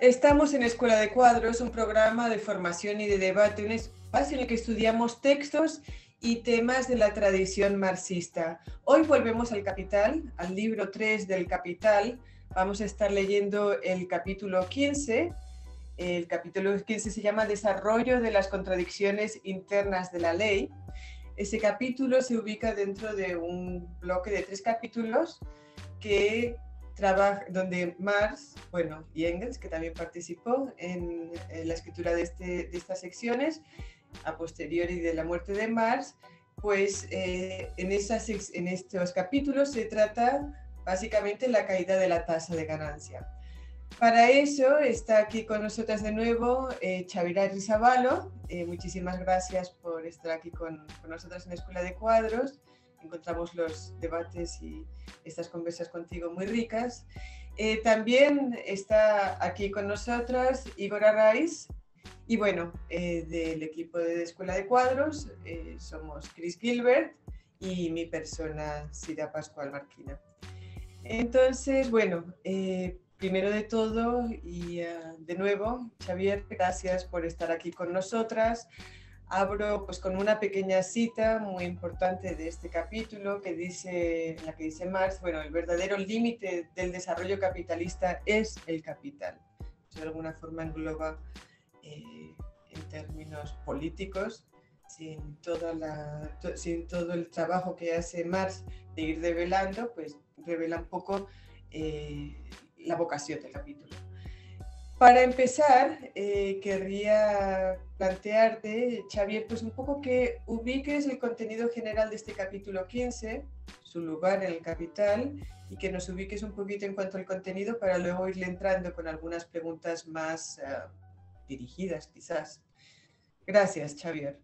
Estamos en Escuela de Cuadros, un programa de formación y de debate, un espacio en el que estudiamos textos y temas de la tradición marxista. Hoy volvemos al Capital, al libro 3 del Capital. Vamos a estar leyendo el capítulo 15. El capítulo 15 se llama Desarrollo de las contradicciones internas de la ley. Ese capítulo se ubica dentro de un bloque de 3 capítulos que donde Marx, y Engels, que también participó en la escritura de estas secciones, a posteriori de la muerte de Marx, pues en estos capítulos se trata básicamente la caída de la tasa de ganancia. Para eso está aquí con nosotras de nuevo Xavier Arrizabalo. Muchísimas gracias por estar aquí con nosotras en la Escuela de Cuadros. Encontramos los debates y estas conversas contigo muy ricas. También está aquí con nosotras Igor Arraiz. Y del equipo de Escuela de Cuadros somos Chris Gilbert y mi persona, Sida Pascual Marquina. Entonces, primero de todo y de nuevo, Xavier, gracias por estar aquí con nosotras. Abro pues con una pequeña cita muy importante de este capítulo en la que dice Marx, el verdadero límite del desarrollo capitalista es el capital. Eso de alguna forma engloba en términos políticos, sin todo el trabajo que hace Marx de ir develando, pues revela un poco la vocación del capítulo. Para empezar, querría plantearte, Xavier, pues un poco que ubiques el contenido general de este capítulo 15, su lugar en el Capital, y que nos ubiques un poquito en cuanto al contenido para luego irle entrando con algunas preguntas más dirigidas, quizás. Gracias, Xavier.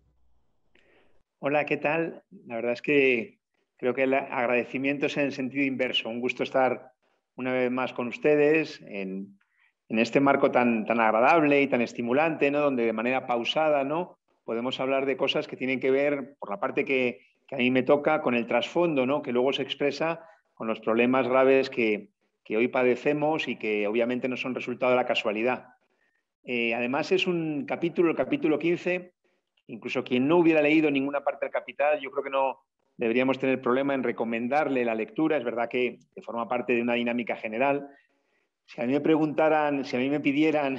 Hola, ¿qué tal? La verdad es que creo que el agradecimiento es en el sentido inverso. Un gusto estar una vez más con ustedes en este marco tan agradable y tan estimulante, ¿no? Donde de manera pausada, ¿no? Podemos hablar de cosas que tienen que ver, por la parte que a mí me toca, con el trasfondo, ¿no? Que luego se expresa con los problemas graves que hoy padecemos y que obviamente no son resultado de la casualidad. Además es un capítulo, el capítulo 15, incluso quien no hubiera leído ninguna parte del Capital, yo creo que no deberíamos tener problema en recomendarle la lectura. Es verdad que forma parte de una dinámica general. Si a mí me preguntaran, si a mí me pidieran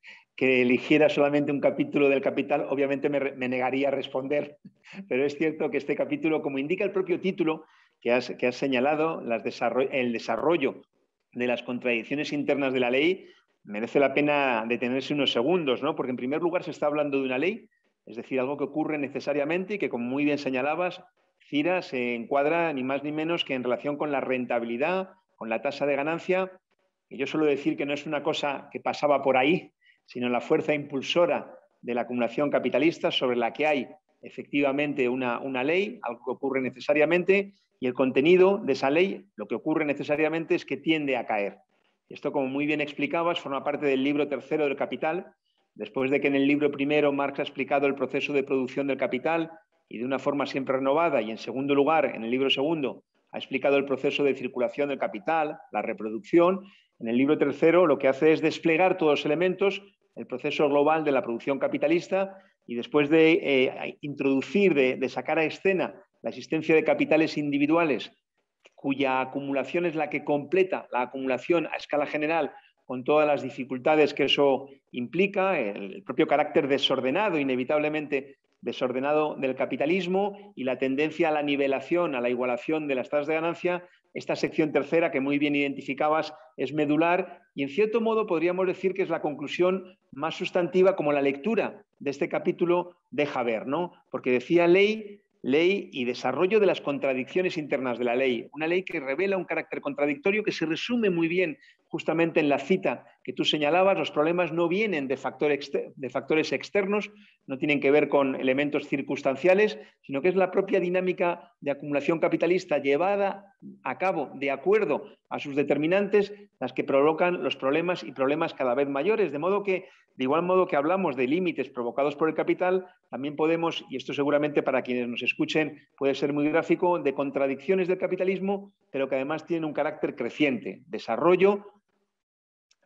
que eligiera solamente un capítulo del Capital, obviamente me negaría a responder. Pero es cierto que este capítulo, como indica el propio título que has señalado, el desarrollo de las contradicciones internas de la ley, merece la pena detenerse unos segundos, ¿no? Porque en primer lugar se está hablando de una ley, es decir, algo que ocurre necesariamente y que, como muy bien señalabas, Cira, se encuadra ni más ni menos que en relación con la rentabilidad, con la tasa de ganancia. Y yo suelo decir que no es una cosa que pasaba por ahí, sino la fuerza impulsora de la acumulación capitalista, sobre la que hay efectivamente una ley, algo que ocurre necesariamente, y el contenido de esa ley, lo que ocurre necesariamente es que tiende a caer. Esto, como muy bien explicabas, forma parte del libro tercero del Capital. Después de que en el libro primero Marx ha explicado el proceso de producción del capital y de una forma siempre renovada, y en segundo lugar, en el libro segundo, ha explicado el proceso de circulación del capital, la reproducción. En el libro tercero lo que hace es desplegar todos los elementos, el proceso global de la producción capitalista, y después de introducir, de sacar a escena la existencia de capitales individuales, cuya acumulación es la que completa la acumulación a escala general, con todas las dificultades que eso implica, el propio carácter desordenado, inevitablemente desordenado del capitalismo, y la tendencia a la nivelación, a la igualación de las tasas de ganancia. Esta sección tercera, que muy bien identificabas, es medular y, en cierto modo, podríamos decir que es la conclusión más sustantiva, como la lectura de este capítulo deja ver, ¿no? Porque decía ley y desarrollo de las contradicciones internas de la ley. Una ley que revela un carácter contradictorio que se resume muy bien justamente en la cita que tú señalabas. Los problemas no vienen de factores externos, no tienen que ver con elementos circunstanciales, sino que es la propia dinámica de acumulación capitalista llevada a cabo de acuerdo a sus determinantes las que provocan los problemas, y problemas cada vez mayores. De modo que, de igual modo que hablamos de límites provocados por el capital, también podemos, y esto seguramente para quienes nos escuchen puede ser muy gráfico, de contradicciones del capitalismo, pero que además tienen un carácter creciente: desarrollo,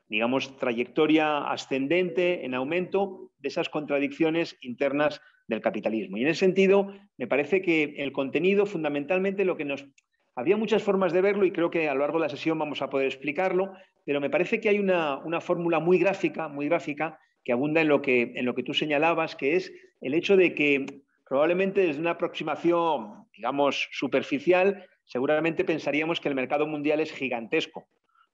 digamos, trayectoria ascendente, en aumento de esas contradicciones internas del capitalismo. Y en ese sentido, me parece que el contenido, fundamentalmente, lo que nos... Había muchas formas de verlo y creo que a lo largo de la sesión vamos a poder explicarlo, pero me parece que hay una fórmula muy gráfica, que abunda en lo que tú señalabas, que es el hecho de que probablemente desde una aproximación, digamos, superficial, seguramente pensaríamos que el mercado mundial es gigantesco.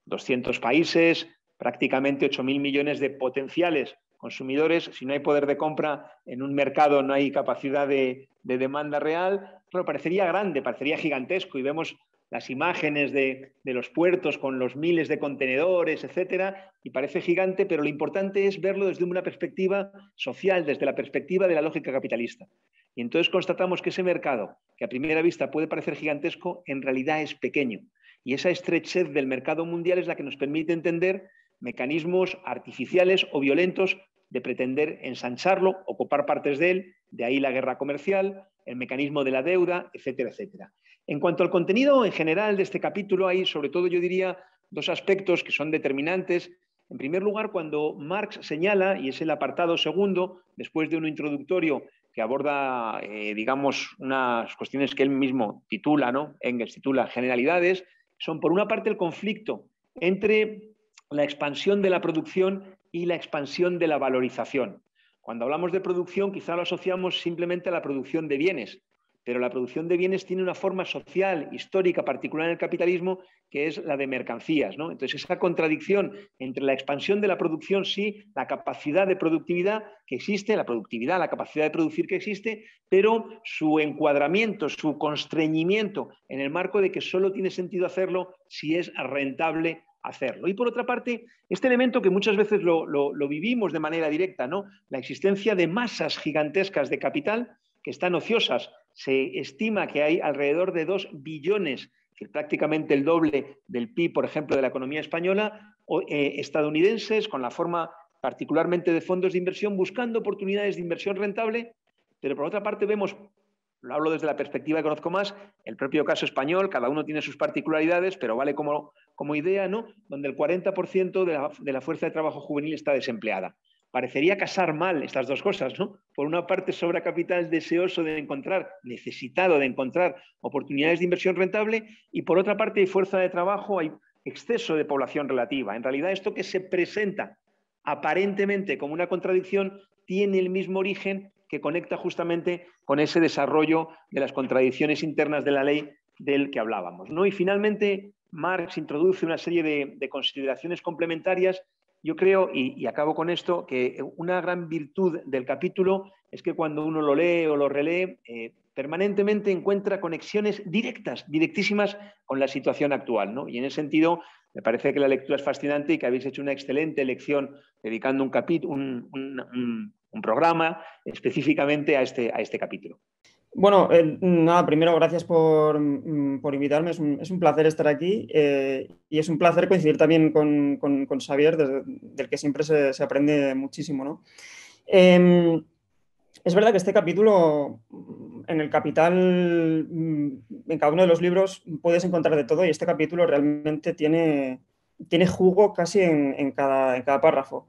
200 países, prácticamente 8.000 millones de potenciales consumidores. Si no hay poder de compra en un mercado, no hay capacidad de demanda real. Pero parecería grande, parecería gigantesco, y vemos las imágenes de los puertos con los miles de contenedores, etcétera, y parece gigante, pero lo importante es verlo desde una perspectiva social, desde la perspectiva de la lógica capitalista. Y entonces constatamos que ese mercado, que a primera vista puede parecer gigantesco, en realidad es pequeño. Y esa estrechez del mercado mundial es la que nos permite entender mecanismos artificiales o violentos de pretender ensancharlo, ocupar partes de él, de ahí la guerra comercial, el mecanismo de la deuda, etcétera, etcétera. En cuanto al contenido en general de este capítulo, hay sobre todo, yo diría, dos aspectos que son determinantes. En primer lugar, cuando Marx señala, y es el apartado segundo, después de un introductorio que aborda, digamos, unas cuestiones que él mismo titula, ¿no? Engels titula generalidades, son por una parte el conflicto entre la expansión de la producción y la expansión de la valorización. Cuando hablamos de producción, quizá lo asociamos simplemente a la producción de bienes, pero la producción de bienes tiene una forma social, histórica, particular en el capitalismo, que es la de mercancías, ¿no? Entonces, esa contradicción entre la expansión de la producción, sí, la capacidad de productividad que existe, la productividad, la capacidad de producir que existe, pero su encuadramiento, su constreñimiento en el marco de que solo tiene sentido hacerlo si es rentable hacerlo. Y por otra parte, este elemento que muchas veces lo vivimos de manera directa, ¿no? La existencia de masas gigantescas de capital que están ociosas. Se estima que hay alrededor de 2 billones, que es prácticamente el doble del PIB, por ejemplo, de la economía española, estadounidenses, con la forma particularmente de fondos de inversión, buscando oportunidades de inversión rentable, pero por otra parte vemos, lo hablo desde la perspectiva que conozco más, el propio caso español, cada uno tiene sus particularidades, pero vale como idea, ¿no? Donde el 40% de la fuerza de trabajo juvenil está desempleada. Parecería casar mal estas dos cosas, ¿no? Por una parte, sobra capital deseoso de encontrar, necesitado de encontrar oportunidades de inversión rentable, y por otra parte hay fuerza de trabajo, hay exceso de población relativa. En realidad, esto que se presenta aparentemente como una contradicción tiene el mismo origen que conecta justamente con ese desarrollo de las contradicciones internas de la ley del que hablábamos, ¿no? Y finalmente, Marx introduce una serie de consideraciones complementarias. Yo creo, y acabo con esto, que una gran virtud del capítulo es que cuando uno lo lee o lo relee, permanentemente encuentra conexiones directas, directísimas con la situación actual, ¿no? Y en ese sentido, me parece que la lectura es fascinante y que habéis hecho una excelente lección dedicando un programa específicamente a este capítulo. Bueno, nada, primero gracias por invitarme, es un placer estar aquí y es un placer coincidir también con Xavier, del que siempre se aprende muchísimo, ¿no? Es verdad que este capítulo, en el Capital, en cada uno de los libros puedes encontrar de todo, y este capítulo realmente tiene jugo casi en cada párrafo.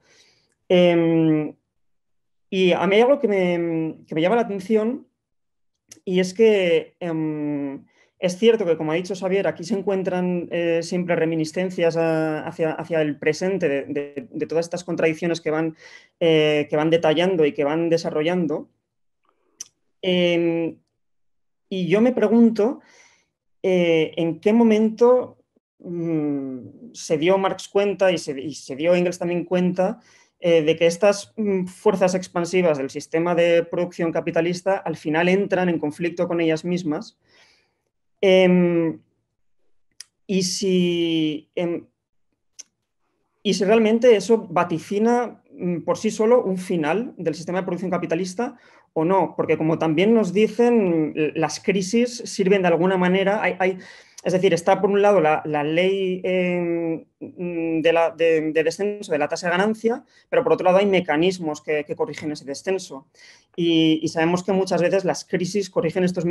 Y a mí hay algo que me llama la atención. Y es que es cierto que, como ha dicho Xavier, aquí se encuentran siempre reminiscencias hacia el presente de todas estas contradicciones que van detallando y que van desarrollando. Y yo me pregunto en qué momento se dio Marx cuenta y se dio Engels también cuenta de que estas fuerzas expansivas del sistema de producción capitalista al final entran en conflicto con ellas mismas. Y si realmente eso vaticina por sí solo un final del sistema de producción capitalista o no, porque como también nos dicen, las crisis sirven de alguna manera. Es decir, está por un lado la ley de descenso de la tasa de ganancia, pero por otro lado hay mecanismos que corrigen ese descenso. Y sabemos que muchas veces las crisis corrigen esta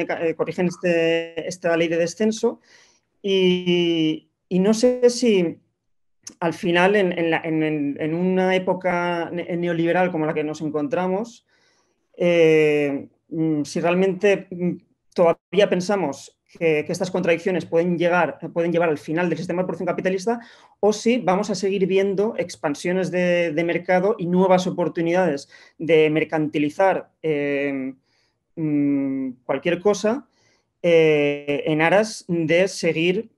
ley de descenso, y no sé si al final, en una época neoliberal como la que nos encontramos, si realmente todavía pensamos que estas contradicciones pueden llevar al final del sistema de producción capitalista, o si vamos a seguir viendo expansiones de mercado y nuevas oportunidades de mercantilizar cualquier cosa en aras de seguir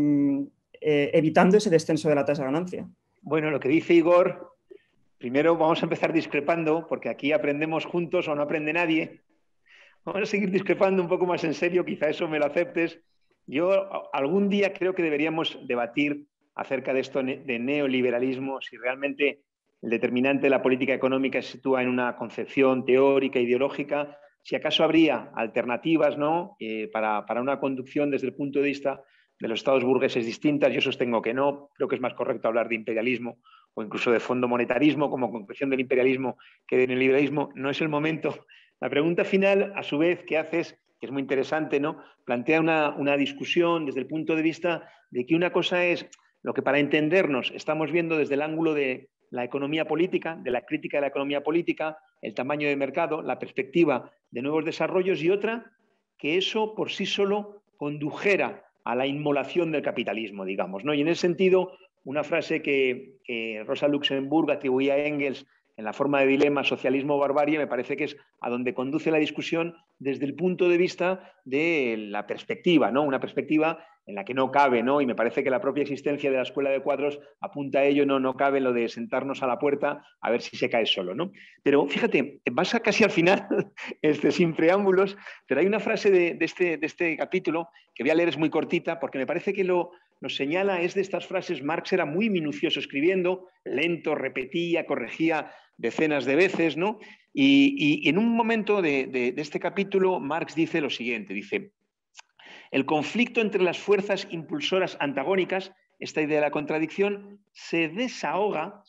evitando ese descenso de la tasa de ganancia. Bueno, lo que dice Igor, primero vamos a empezar discrepando, porque aquí aprendemos juntos o no aprende nadie. Vamos a seguir discrepando un poco más en serio, quizá eso me lo aceptes. Yo algún día creo que deberíamos debatir acerca de esto de neoliberalismo, si realmente el determinante de la política económica se sitúa en una concepción teórica, ideológica, si acaso habría alternativas, ¿no? Para una conducción desde el punto de vista de los estados burgueses distintas. Yo sostengo que no, creo que es más correcto hablar de imperialismo o incluso de fondo monetarismo como concreción del imperialismo que del neoliberalismo. No es el momento. La pregunta final, a su vez, que haces, que es muy interesante, ¿no? Plantea una discusión desde el punto de vista de que una cosa es lo que para entendernos estamos viendo desde el ángulo de la economía política, de la crítica de la economía política, el tamaño de mercado, la perspectiva de nuevos desarrollos, y otra, que eso por sí solo condujera a la inmolación del capitalismo, digamos, ¿no? Y en ese sentido, una frase que Rosa Luxemburg atribuía a Engels en la forma de dilema socialismo-barbarie, me parece que es a donde conduce la discusión desde el punto de vista de la perspectiva, ¿no? Una perspectiva en la que no cabe, ¿no? Y me parece que la propia existencia de la escuela de cuadros apunta a ello, no cabe lo de sentarnos a la puerta a ver si se cae solo, ¿no? Pero fíjate, vas a casi al final, sin preámbulos, pero hay una frase de este capítulo que voy a leer, es muy cortita, porque me parece que nos señala, es de estas frases. Marx era muy minucioso escribiendo, lento, repetía, corregía decenas de veces, ¿no? Y en un momento de este capítulo, Marx dice lo siguiente, dice: el conflicto entre las fuerzas impulsoras antagónicas, esta idea de la contradicción, se desahoga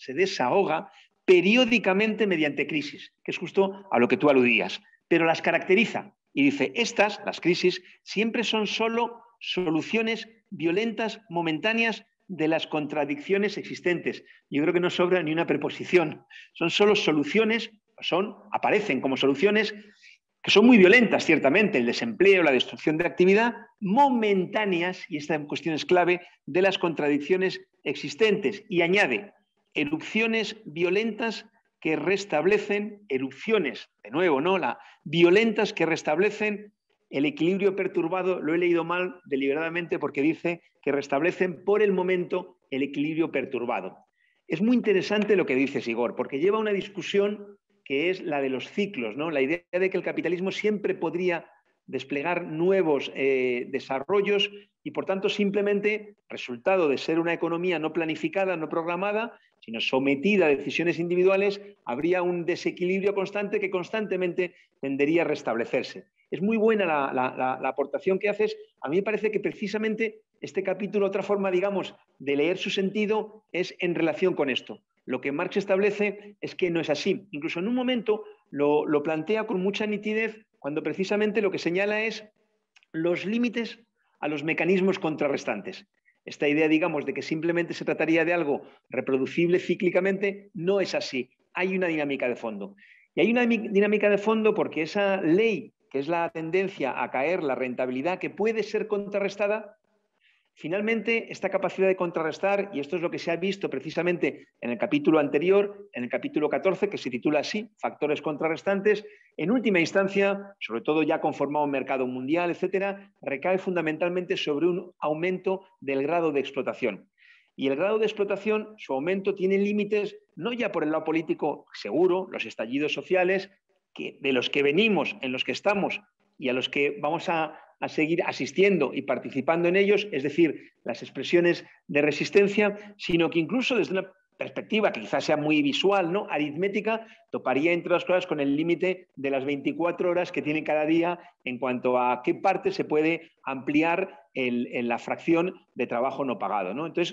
periódicamente mediante crisis, que es justo a lo que tú aludías, pero las caracteriza. Y dice, las crisis, siempre son solo soluciones violentas, momentáneas, de las contradicciones existentes. Yo creo que no sobra ni una preposición. Son solo soluciones, aparecen como soluciones que son muy violentas, ciertamente, el desempleo, la destrucción de actividad, momentáneas, y esta cuestión es clave, de las contradicciones existentes. Y añade, erupciones violentas que restablecen, erupciones, de nuevo, ¿no? Violentas que restablecen el equilibrio perturbado. Lo he leído mal deliberadamente porque dice que restablecen por el momento el equilibrio perturbado. Es muy interesante lo que dices, Igor, porque lleva una discusión que es la de los ciclos, ¿no? La idea de que el capitalismo siempre podría desplegar nuevos desarrollos y, por tanto, simplemente, resultado de ser una economía no planificada, no programada, sino sometida a decisiones individuales, habría un desequilibrio constante que constantemente tendería a restablecerse. Es muy buena la aportación que haces. A mí me parece que precisamente este capítulo, otra forma, digamos, de leer su sentido es en relación con esto. Lo que Marx establece es que no es así. Incluso en un momento lo plantea con mucha nitidez cuando precisamente lo que señala es los límites a los mecanismos contrarrestantes. Esta idea, digamos, de que simplemente se trataría de algo reproducible cíclicamente, no es así. Hay una dinámica de fondo. Y hay una dinámica de fondo porque esa ley, que es la tendencia a caer, la rentabilidad, que puede ser contrarrestada, finalmente, esta capacidad de contrarrestar, y esto es lo que se ha visto precisamente en el capítulo anterior, en el capítulo 14, que se titula así, Factores contrarrestantes, en última instancia, sobre todo ya conformado un mercado mundial, etcétera, recae fundamentalmente sobre un aumento del grado de explotación. Y el grado de explotación, su aumento, tiene límites, no ya por el lado político, seguro, los estallidos sociales, de los que venimos, en los que estamos y a los que vamos a seguir asistiendo y participando en ellos, es decir, las expresiones de resistencia, sino que incluso desde una perspectiva que quizás sea muy visual, ¿no? Aritmética, toparía entre otras cosas con el límite de las 24 horas que tiene cada día en cuanto a qué parte se puede ampliar en la fracción de trabajo no pagado, ¿no? Entonces,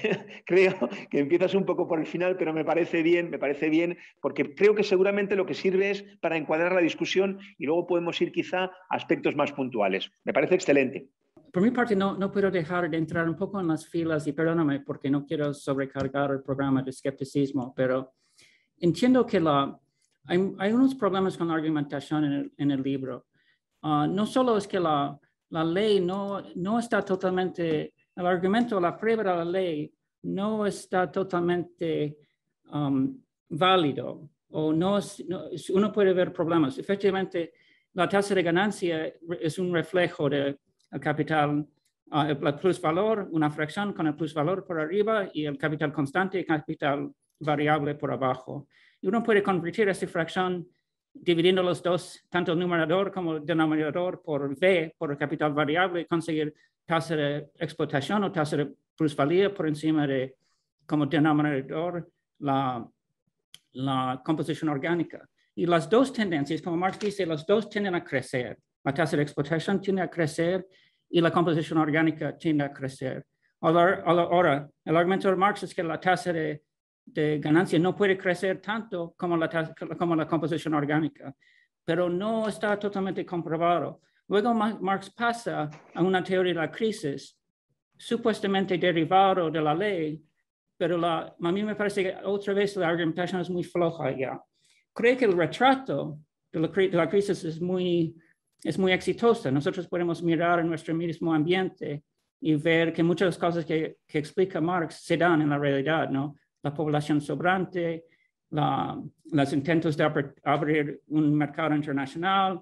creo que empiezas un poco por el final, pero me parece bien, porque creo que seguramente lo que sirve es para encuadrar la discusión y luego podemos ir quizá a aspectos más puntuales. Me parece excelente. por mi parte no puedo dejar de entrar un poco en las filas y perdóname porque no quiero sobrecargar el programa de escepticismo, pero entiendo que hay unos problemas con la argumentación en el libro. No solo es que la ley no está totalmente, el argumento, la prueba de la ley no está totalmente válido o uno puede ver problemas. Efectivamente, la tasa de ganancia es un reflejo del capital, el plusvalor, una fracción con el plusvalor por arriba y el capital constante y capital variable por abajo. Y uno puede convertir esta fracción dividiendo los dos, tanto el numerador como el denominador por V, por el capital variable, y conseguir tasa de explotación o tasa de plusvalía por encima de, como denominador, la composición orgánica. Y las dos tendencias, como Marx dice, las dos tienden a crecer. La tasa de explotación tiende a crecer y la composición orgánica tiende a crecer. Ahora, el argumento de Marx es que la tasa de ganancia no puede crecer tanto como la composición orgánica, pero no está totalmente comprobado. Luego Marx pasa a una teoría de la crisis, supuestamente derivado de la ley, pero a mí me parece que otra vez la argumentación es muy floja ya. Creo que el retrato de la crisis es muy exitosa. Nosotros podemos mirar en nuestro mismo ambiente y ver que muchas de las cosas que explica Marx se dan en la realidad, ¿no? La población sobrante, los intentos de abrir un mercado internacional,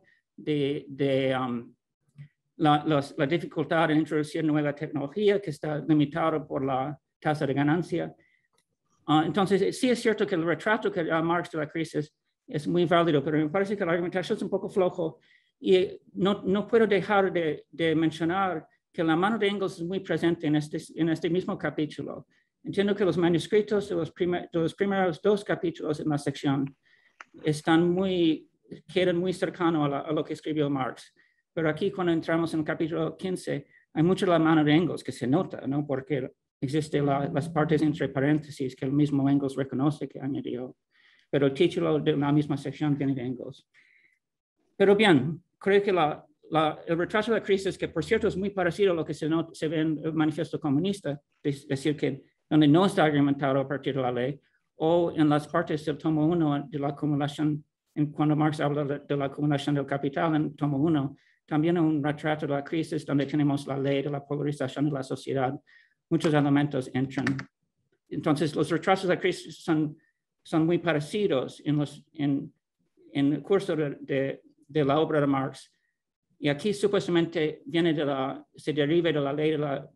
la dificultad de introducir nueva tecnología que está limitada por la tasa de ganancia. Entonces, sí es cierto que el retrato que da Marx de la crisis es muy válido, pero me parece que la argumentación es un poco flojo y no puedo dejar de mencionar que la mano de Engels es muy presente en este mismo capítulo. Entiendo que los manuscritos de los primeros dos capítulos en la sección quedan muy cercanos a lo que escribió Marx. Pero aquí cuando entramos en el capítulo 15, hay mucho de la mano de Engels que se nota, ¿no? Porque existen las partes entre paréntesis que el mismo Engels reconoce que añadió. Pero el título de la misma sección viene de Engels. Pero bien, creo que el retraso de la crisis, que por cierto es muy parecido a lo que se ve en el manifiesto comunista, es decir, que donde no está argumentado a partir de la ley, o en las partes del tomo 1 de la acumulación, cuando Marx habla de la acumulación del capital en tomo 1, también un retrato de la crisis donde tenemos la ley de la polarización de la sociedad. Muchos elementos entran. Entonces, los retrasos de la crisis son muy parecidos en el curso de la obra de Marx. Y aquí supuestamente se deriva de la ley de la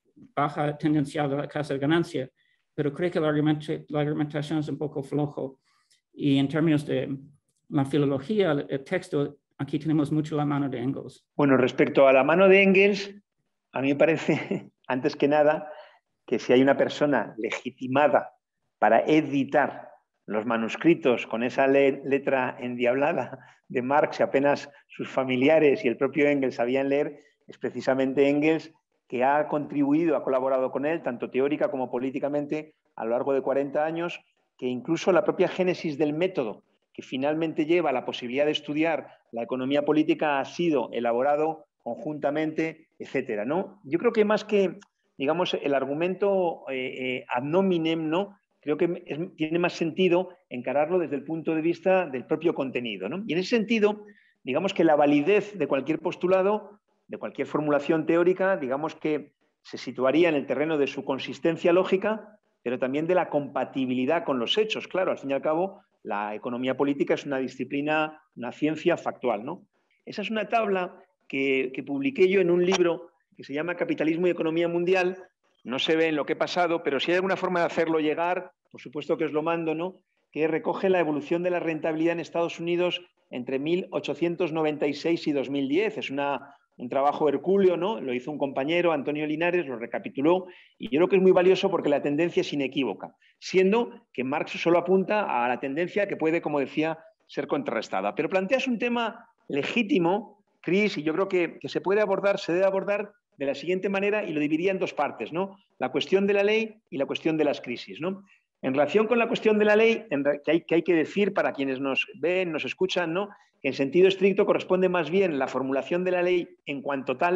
baja tendencial de la tasa de ganancia, pero creo que la argumentación es un poco flojo. Y en términos de la filología, el texto, aquí tenemos mucho la mano de Engels. Bueno, respecto a la mano de Engels, a mí me parece, antes que nada, que si hay una persona legitimada para editar los manuscritos con esa letra endiablada de Marx, y apenas sus familiares y el propio Engels sabían leer, es precisamente Engels, que ha contribuido, ha colaborado con él, tanto teórica como políticamente, a lo largo de 40 años, que incluso la propia génesis del método, que finalmente lleva a la posibilidad de estudiar la economía política, ha sido elaborado conjuntamente, etcétera, ¿no? Yo creo que más que, digamos, el argumento ad nominem, ¿no? Creo que tiene más sentido encararlo desde el punto de vista del propio contenido, ¿no? Y en ese sentido, digamos que la validez de cualquier postulado, de cualquier formulación teórica, digamos que se situaría en el terreno de su consistencia lógica, pero también de la compatibilidad con los hechos. Claro, al fin y al cabo, la economía política es una disciplina, una ciencia factual, ¿no? Esa es una tabla que publiqué yo en un libro que se llama Capitalismo y Economía Mundial. No se ve en lo que he pasado, pero si hay alguna forma de hacerlo llegar, por supuesto que os lo mando, ¿no? Que recoge la evolución de la rentabilidad en Estados Unidos entre 1896 y 2010. Es un trabajo hercúleo, ¿no? Lo hizo un compañero, Antonio Linares, lo recapituló, y yo creo que es muy valioso porque la tendencia es inequívoca, siendo que Marx solo apunta a la tendencia que puede, como decía, ser contrarrestada. Pero planteas un tema legítimo, Chris, y yo creo que se debe abordar de la siguiente manera, y lo dividiría en dos partes, ¿no? La cuestión de la ley y la cuestión de las crisis, ¿no? En relación con la cuestión de la ley, que hay que decir para quienes nos ven, nos escuchan, ¿no? Que en sentido estricto corresponde más bien la formulación de la ley en cuanto tal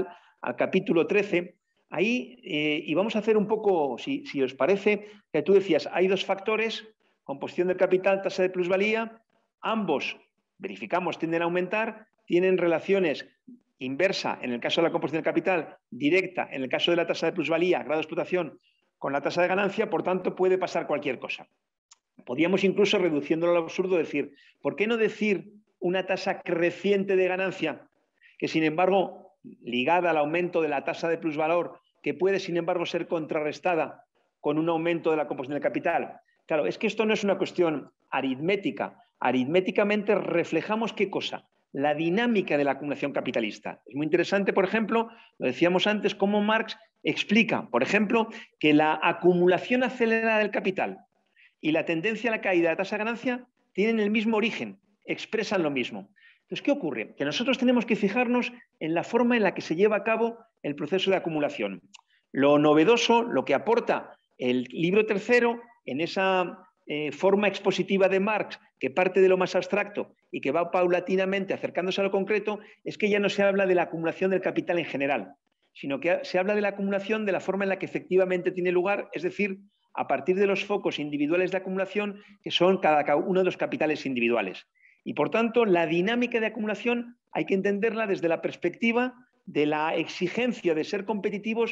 al capítulo 13, ahí, y vamos a hacer un poco, si os parece, que tú decías, hay dos factores, composición del capital, tasa de plusvalía, ambos, verificamos, tienden a aumentar, tienen relaciones inversa en el caso de la composición del capital, directa en el caso de la tasa de plusvalía, grado de explotación, con la tasa de ganancia, por tanto puede pasar cualquier cosa. Podríamos incluso, reduciéndolo al absurdo, decir, ¿por qué no decir una tasa creciente de ganancia que, sin embargo, ligada al aumento de la tasa de plusvalor, que puede, sin embargo, ser contrarrestada con un aumento de la composición del capital? Claro, es que esto no es una cuestión aritmética. Aritméticamente reflejamos ¿qué cosa? La dinámica de la acumulación capitalista. Es muy interesante, por ejemplo, lo decíamos antes, cómo Marx explica, por ejemplo, que la acumulación acelerada del capital y la tendencia a la caída de la tasa de ganancia tienen el mismo origen, expresan lo mismo. Entonces, ¿qué ocurre? Que nosotros tenemos que fijarnos en la forma en la que se lleva a cabo el proceso de acumulación. Lo novedoso, lo que aporta el libro tercero en esa forma expositiva de Marx, que parte de lo más abstracto y que va paulatinamente acercándose a lo concreto, es que ya no se habla de la acumulación del capital en general, sino que se habla de la acumulación de la forma en la que efectivamente tiene lugar, es decir, a partir de los focos individuales de acumulación que son cada uno de los capitales individuales. Y por tanto, la dinámica de acumulación hay que entenderla desde la perspectiva de la exigencia de ser competitivo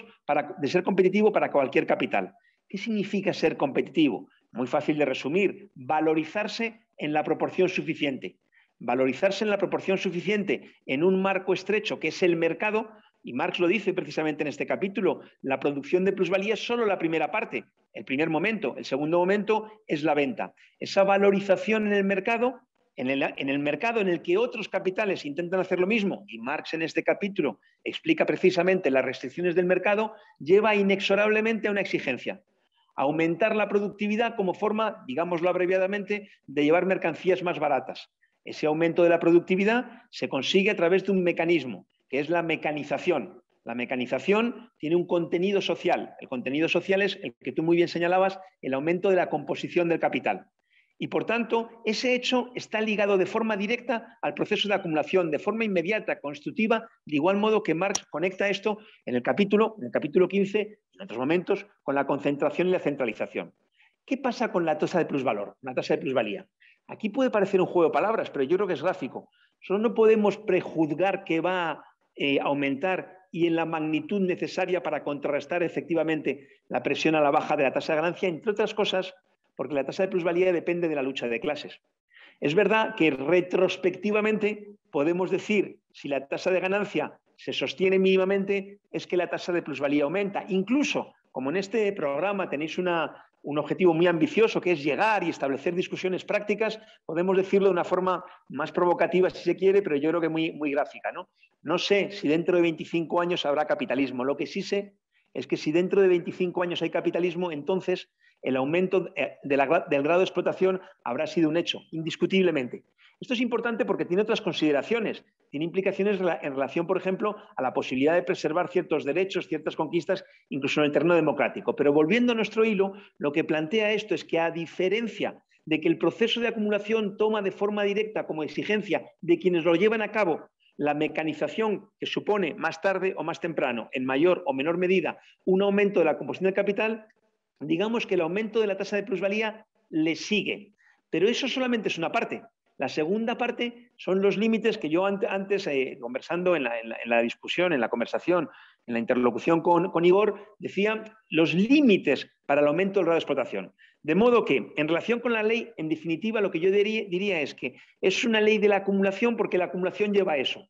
para cualquier capital. ¿Qué significa ser competitivo? Muy fácil de resumir, valorizarse en la proporción suficiente. Valorizarse en la proporción suficiente en un marco estrecho que es el mercado, y Marx lo dice precisamente en este capítulo, la producción de plusvalía es solo la primera parte, el primer momento, el segundo momento es la venta. Esa valorización en el mercado, en el mercado en el que otros capitales intentan hacer lo mismo, y Marx en este capítulo explica precisamente las restricciones del mercado, lleva inexorablemente a una exigencia. Aumentar la productividad como forma, digámoslo abreviadamente, de llevar mercancías más baratas. Ese aumento de la productividad se consigue a través de un mecanismo, que es la mecanización. La mecanización tiene un contenido social. El contenido social es el que tú muy bien señalabas, el aumento de la composición del capital. Y por tanto, ese hecho está ligado de forma directa al proceso de acumulación, de forma inmediata, constructiva, de igual modo que Marx conecta esto en el capítulo 15, en otros momentos, con la concentración y la centralización. ¿Qué pasa con la tasa de plusvalor, la tasa de plusvalía? Aquí puede parecer un juego de palabras, pero yo creo que es gráfico. Solo no podemos prejuzgar que va a aumentar y en la magnitud necesaria para contrarrestar efectivamente la presión a la baja de la tasa de ganancia, entre otras cosas, porque la tasa de plusvalía depende de la lucha de clases. Es verdad que retrospectivamente podemos decir, si la tasa de ganancia se sostiene mínimamente, es que la tasa de plusvalía aumenta. Incluso, como en este programa tenéis un objetivo muy ambicioso, que es llegar y establecer discusiones prácticas, podemos decirlo de una forma más provocativa, si se quiere, pero yo creo que muy gráfica, ¿no? No sé si dentro de 25 años habrá capitalismo. Lo que sí sé es que si dentro de 25 años hay capitalismo, entonces el aumento del grado de explotación habrá sido un hecho, indiscutiblemente. Esto es importante porque tiene otras consideraciones, tiene implicaciones en relación, por ejemplo, a la posibilidad de preservar ciertos derechos, ciertas conquistas, incluso en el terreno democrático. Pero volviendo a nuestro hilo, lo que plantea esto es que, a diferencia de que el proceso de acumulación toma de forma directa como exigencia de quienes lo llevan a cabo la mecanización que supone más tarde o más temprano, en mayor o menor medida, un aumento de la composición del capital, digamos que el aumento de la tasa de plusvalía le sigue. Pero eso solamente es una parte. La segunda parte son los límites que yo antes, conversando en la discusión, en la conversación, en la interlocución con Igor, decía los límites para el aumento del grado de explotación. De modo que, en relación con la ley, en definitiva, lo que yo diría es que es una ley de la acumulación porque la acumulación lleva a eso.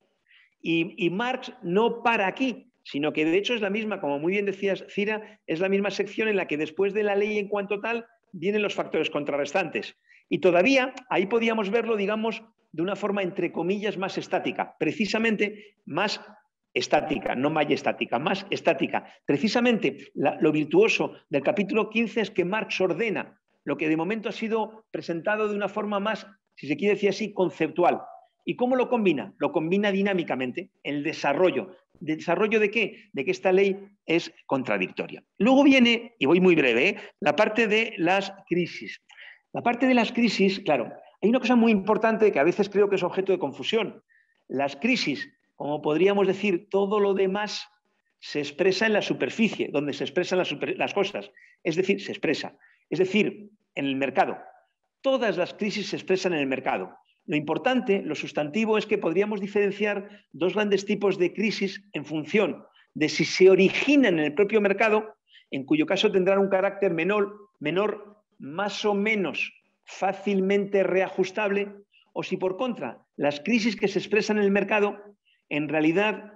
Y Marx no para aquí, sino que de hecho es la misma, como muy bien decías, Cira, es la misma sección en la que después de la ley en cuanto tal vienen los factores contrarrestantes. Y todavía ahí podíamos verlo, digamos, de una forma entre comillas más estática, precisamente más estática, no majestática, más estática. Precisamente lo virtuoso del capítulo 15 es que Marx ordena lo que de momento ha sido presentado de una forma más, si se quiere decir así, conceptual. ¿Y cómo lo combina? Lo combina dinámicamente, el desarrollo. ¿Desarrollo de qué? De que esta ley es contradictoria. Luego viene, y voy muy breve, la parte de las crisis. La parte de las crisis, claro, hay una cosa muy importante que a veces creo que es objeto de confusión. Las crisis, como podríamos decir, todo lo demás, se expresa en la superficie, donde se expresan las cosas. Es decir, se expresa. Es decir, en el mercado. Todas las crisis se expresan en el mercado. Lo importante, lo sustantivo, es que podríamos diferenciar dos grandes tipos de crisis en función de si se originan en el propio mercado, en cuyo caso tendrán un carácter menor, más o menos fácilmente reajustable, o si por contra las crisis que se expresan en el mercado, en realidad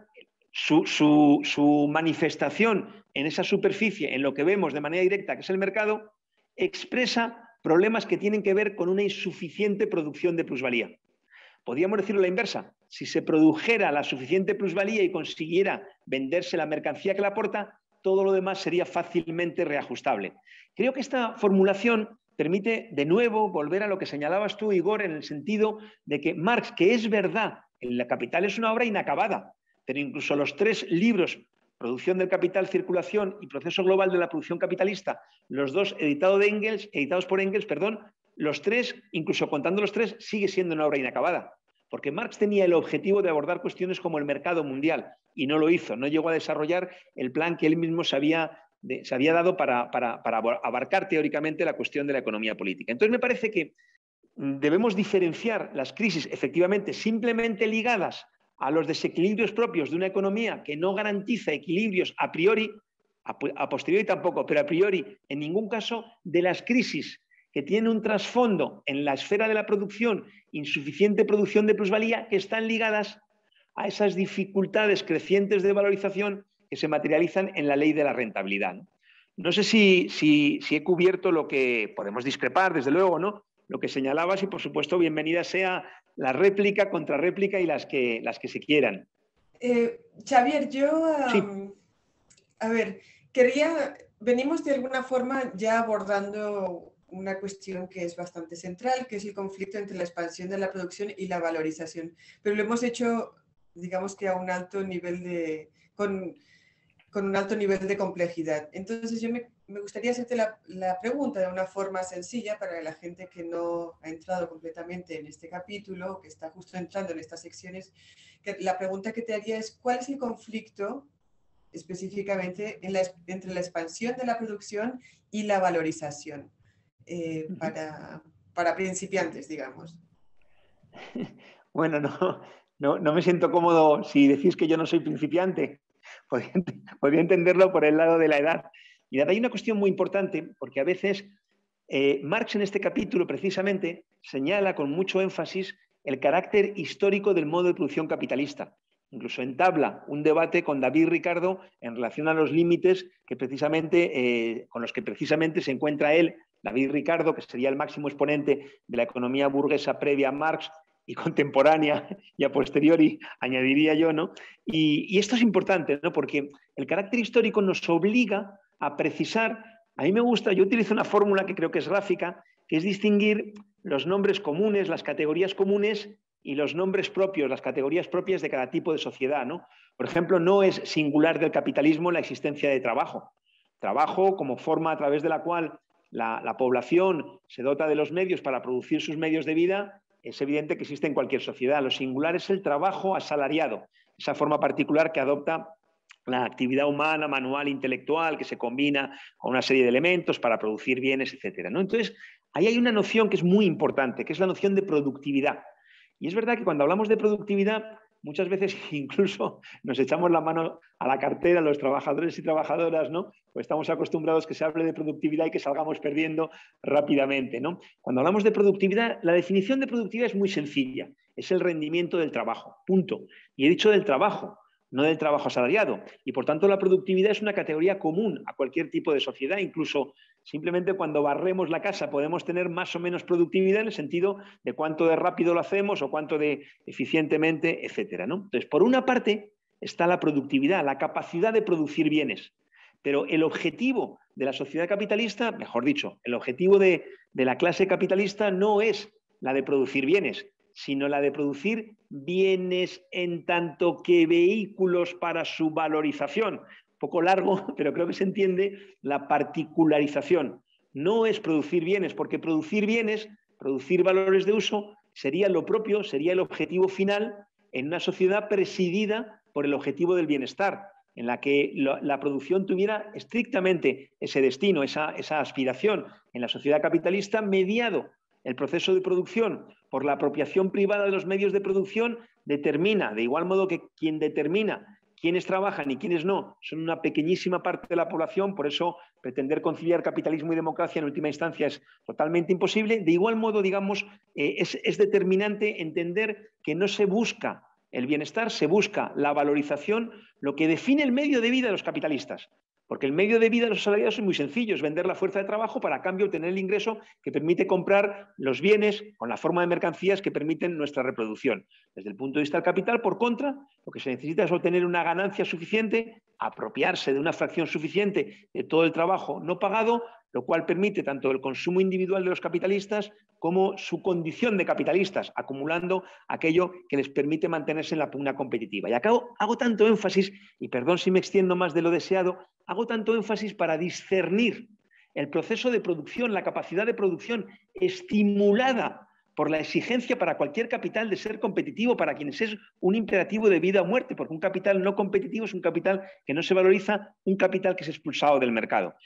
su manifestación en esa superficie, en lo que vemos de manera directa, que es el mercado, expresa problemas que tienen que ver con una insuficiente producción de plusvalía. Podríamos decirlo a la inversa. Si se produjera la suficiente plusvalía y consiguiera venderse la mercancía que la aporta, todo lo demás sería fácilmente reajustable. Creo que esta formulación permite de nuevo volver a lo que señalabas tú, Igor, en el sentido de que Marx, que es verdad, El Capital es una obra inacabada, pero incluso los 3 libros, Producción del Capital, Circulación y Proceso Global de la Producción Capitalista, los 2 editados por Engels, los 3, incluso contando los 3, sigue siendo una obra inacabada. Porque Marx tenía el objetivo de abordar cuestiones como el mercado mundial y no lo hizo, no llegó a desarrollar el plan que él mismo se había dado para abarcar teóricamente la cuestión de la economía política. Entonces me parece que debemos diferenciar las crisis efectivamente simplemente ligadas a los desequilibrios propios de una economía que no garantiza equilibrios a priori, a posteriori tampoco, pero a priori en ningún caso, de las crisis que tienen un trasfondo en la esfera de la producción, insuficiente producción de plusvalía, que están ligadas a esas dificultades crecientes de valorización que se materializan en la ley de la rentabilidad. No sé si he cubierto lo que podemos discrepar, desde luego, ¿no? Lo que señalabas y, por supuesto, bienvenida sea la réplica, contrarréplica y las que se quieran. Xavier, yo, sí. A ver, venimos de alguna forma ya abordando una cuestión que es bastante central, que es el conflicto entre la expansión de la producción y la valorización, pero lo hemos hecho, digamos que a un alto nivel con un alto nivel de complejidad. Entonces yo me gustaría hacerte la pregunta de una forma sencilla para la gente que no ha entrado completamente en este capítulo, o que está justo entrando en estas secciones, que la pregunta que te haría es, ¿cuál es el conflicto específicamente entre la expansión de la producción y la valorización para principiantes, digamos? Bueno, no me siento cómodo si decís que yo no soy principiante. Podría entenderlo por el lado de la edad. Y hay una cuestión muy importante, porque a veces Marx en este capítulo precisamente señala con mucho énfasis el carácter histórico del modo de producción capitalista. Incluso entabla un debate con David Ricardo en relación a los límites que precisamente, con los que precisamente se encuentra él, David Ricardo, que sería el máximo exponente de la economía burguesa previa a Marx y contemporánea y a posteriori, añadiría yo, ¿no? Y esto es importante, ¿no? Porque el carácter histórico nos obliga a precisar, a mí me gusta, yo utilizo una fórmula que creo que es gráfica, que es distinguir los nombres comunes, las categorías comunes y los nombres propios, las categorías propias de cada tipo de sociedad, ¿no? Por ejemplo, no es singular del capitalismo la existencia de trabajo. Trabajo como forma a través de la cual la población se dota de los medios para producir sus medios de vida, es evidente que existe en cualquier sociedad. Lo singular es el trabajo asalariado, esa forma particular que adopta la actividad humana, manual, intelectual, que se combina con una serie de elementos para producir bienes, etc., ¿no? Entonces, ahí hay una noción que es muy importante, que es la noción de productividad. Y es verdad que cuando hablamos de productividad, muchas veces incluso nos echamos la mano a la cartera, los trabajadores y trabajadoras, ¿no? Pues estamos acostumbrados que se hable de productividad y que salgamos perdiendo rápidamente, ¿no? Cuando hablamos de productividad, la definición de productividad es muy sencilla. Es el rendimiento del trabajo, punto. Y he dicho del trabajo, no del trabajo asalariado. Y por tanto la productividad es una categoría común a cualquier tipo de sociedad. Incluso simplemente cuando barremos la casa podemos tener más o menos productividad en el sentido de cuánto de rápido lo hacemos o cuánto de eficientemente, etcétera, ¿no? Entonces, por una parte está la productividad, la capacidad de producir bienes. Pero el objetivo de la sociedad capitalista, mejor dicho, el objetivo de la clase capitalista no es la de producir bienes, sino la de producir bienes en tanto que vehículos para su valorización. Un poco largo, pero creo que se entiende la particularización. No es producir bienes, porque producir bienes, producir valores de uso, sería lo propio, sería el objetivo final en una sociedad presidida por el objetivo del bienestar. en la que la producción tuviera estrictamente ese destino, esa aspiración en la sociedad capitalista, mediado el proceso de producción por la apropiación privada de los medios de producción, determina, de igual modo que quien determina quiénes trabajan y quiénes no, son una pequeñísima parte de la población, por eso pretender conciliar capitalismo y democracia en última instancia es totalmente imposible. De igual modo, digamos, es determinante entender que no se busca el bienestar, se busca la valorización, lo que define el medio de vida de los capitalistas. Porque el medio de vida de los asalariados es muy sencillo, es vender la fuerza de trabajo para a cambio obtener el ingreso que permite comprar los bienes con la forma de mercancías que permiten nuestra reproducción. Desde el punto de vista del capital, por contra, lo que se necesita es obtener una ganancia suficiente, apropiarse de una fracción suficiente de todo el trabajo no pagado, lo cual permite tanto el consumo individual de los capitalistas como su condición de capitalistas, acumulando aquello que les permite mantenerse en la pugna competitiva. Y acá hago tanto énfasis, y perdón si me extiendo más de lo deseado, hago tanto énfasis para discernir el proceso de producción, la capacidad de producción estimulada por la exigencia para cualquier capital de ser competitivo, para quienes es un imperativo de vida o muerte, porque un capital no competitivo es un capital que no se valoriza, un capital que es expulsado del mercado.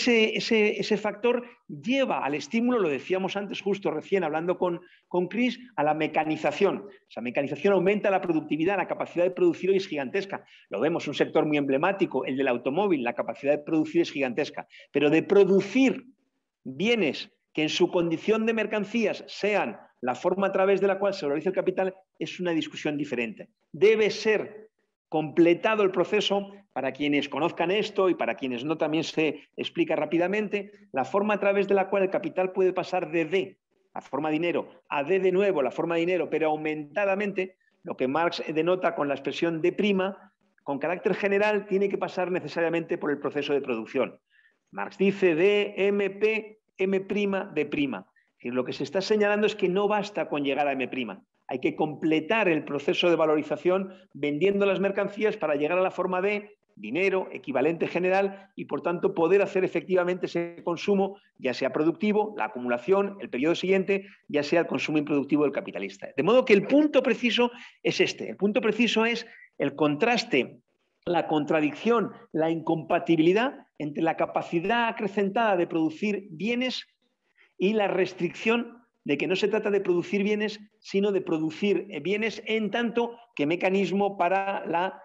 Ese factor lleva al estímulo, lo decíamos antes justo recién hablando con Chris, a la mecanización. Esa mecanización aumenta la productividad, la capacidad de producir hoy es gigantesca. Lo vemos, un sector muy emblemático, el del automóvil, la capacidad de producir es gigantesca. Pero de producir bienes que en su condición de mercancías sean la forma a través de la cual se valoriza el capital, es una discusión diferente. Debe ser completado el proceso, para quienes conozcan esto y para quienes no también se explica rápidamente, la forma a través de la cual el capital puede pasar de D, la forma dinero, a D de nuevo, la forma dinero, pero aumentadamente, lo que Marx denota con la expresión D', con carácter general, tiene que pasar necesariamente por el proceso de producción. Marx dice D, M, P, M', D'. Y lo que se está señalando es que no basta con llegar a M'. Hay que completar el proceso de valorización vendiendo las mercancías para llegar a la forma D, dinero, equivalente general, y por tanto poder hacer efectivamente ese consumo, ya sea productivo, la acumulación, el periodo siguiente, ya sea el consumo improductivo del capitalista. De modo que el punto preciso es este. El punto preciso es el contraste, la contradicción, la incompatibilidad entre la capacidad acrecentada de producir bienes y la restricción de que no se trata de producir bienes, sino de producir bienes en tanto que mecanismo para la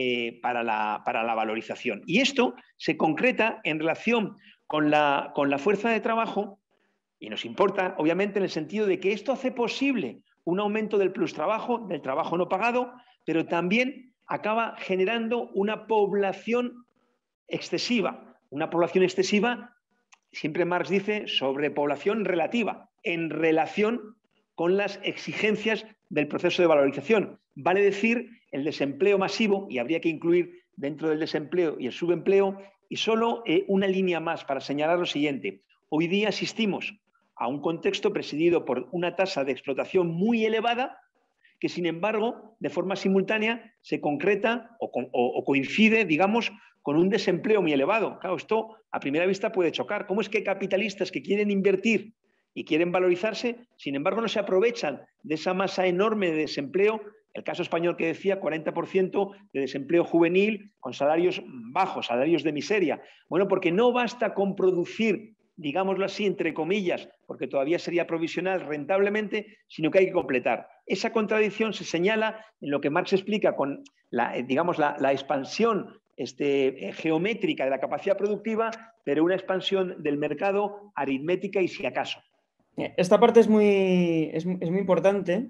valorización. Y esto se concreta en relación con la fuerza de trabajo, y nos importa, obviamente, en el sentido de que esto hace posible un aumento del plustrabajo, del trabajo no pagado, pero también acaba generando una población excesiva. Una población excesiva, siempre Marx dice, sobrepoblación relativa, en relación con las exigencias del proceso de valorización. Vale decir, el desempleo masivo, y habría que incluir dentro del desempleo y el subempleo, y solo una línea más para señalar lo siguiente. Hoy día asistimos a un contexto presidido por una tasa de explotación muy elevada, que sin embargo, de forma simultánea, se concreta o coincide, digamos, con un desempleo muy elevado. Claro, esto a primera vista puede chocar. ¿Cómo es que capitalistas que quieren invertir y quieren valorizarse, sin embargo, no se aprovechan de esa masa enorme de desempleo? El caso español que decía 40% de desempleo juvenil con salarios bajos, salarios de miseria. Bueno, porque no basta con producir, digámoslo así, entre comillas, porque todavía sería provisional rentablemente, sino que hay que completar. Esa contradicción se señala en lo que Marx explica con la expansión geométrica de la capacidad productiva, pero una expansión del mercado aritmética y si acaso. Esta parte es muy importante.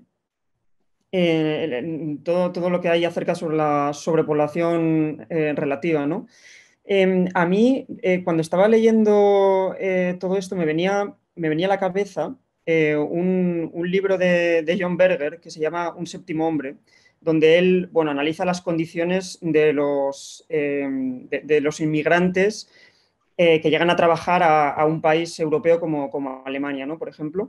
Todo lo que hay acerca sobre la sobrepoblación relativa, ¿no? A mí, cuando estaba leyendo todo esto, me venía a la cabeza un libro de John Berger que se llama Un séptimo hombre, donde él, bueno, analiza las condiciones de los inmigrantes que llegan a trabajar a un país europeo como Alemania, ¿no? Por ejemplo.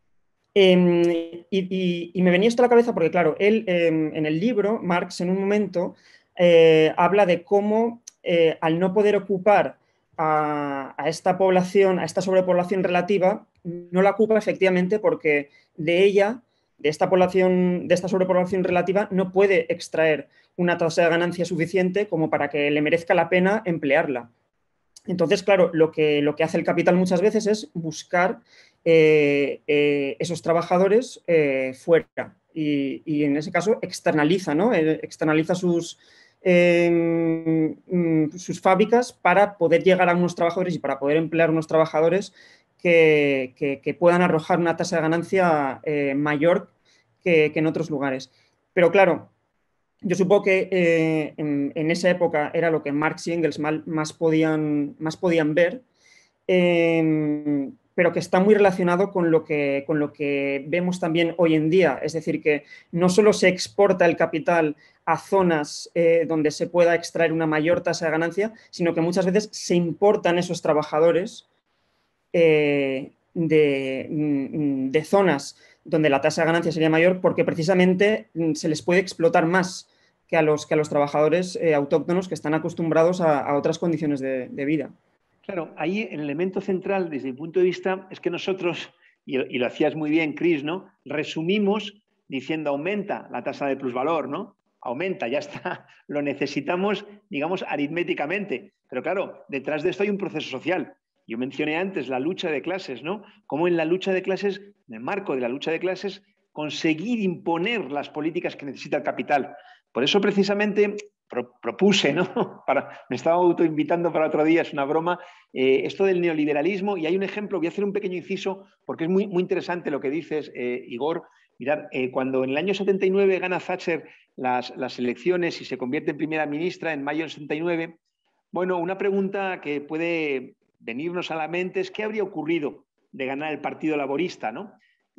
Y me venía esto a la cabeza porque, claro, él en el libro, Marx, en un momento, habla de cómo al no poder ocupar a esta población, a esta sobrepoblación relativa, no la ocupa efectivamente porque de ella esta población, de esta sobrepoblación relativa, no puede extraer una tasa de ganancia suficiente como para que le merezca la pena emplearla. Entonces, claro, lo que hace el capital muchas veces es buscar esos trabajadores fuera y en ese caso externaliza, ¿no? Externaliza sus fábricas para poder llegar a unos trabajadores y para poder emplear unos trabajadores que puedan arrojar una tasa de ganancia mayor que en otros lugares. Pero claro, yo supongo que en esa época era lo que Marx y Engels más podían ver, pero que está muy relacionado con lo que vemos también hoy en día. Es decir, que no solo se exporta el capital a zonas donde se pueda extraer una mayor tasa de ganancia, sino que muchas veces se importan esos trabajadores de zonas donde la tasa de ganancia sería mayor porque precisamente se les puede explotar más que a los trabajadores autóctonos que están acostumbrados a otras condiciones de vida. Claro, ahí el elemento central desde mi punto de vista es que nosotros, y lo hacías muy bien, Chris, ¿no? Resumimos diciendo aumenta la tasa de plusvalor, ¿no? Aumenta, ya está, lo necesitamos, digamos, aritméticamente. Pero claro, detrás de esto hay un proceso social. Yo mencioné antes la lucha de clases, ¿no? Cómo en la lucha de clases, en el marco de la lucha de clases, conseguir imponer las políticas que necesita el capital. Por eso precisamente propuse, ¿no? Me estaba autoinvitando para otro día, es una broma, esto del neoliberalismo, y hay un ejemplo, voy a hacer un pequeño inciso, porque es muy, muy interesante lo que dices, Igor. Mirad, cuando en el año 79 gana Thatcher las elecciones y se convierte en primera ministra en mayo del 79, bueno, una pregunta que puede venirnos a la mente es ¿qué habría ocurrido de ganar el Partido Laborista, ¿no?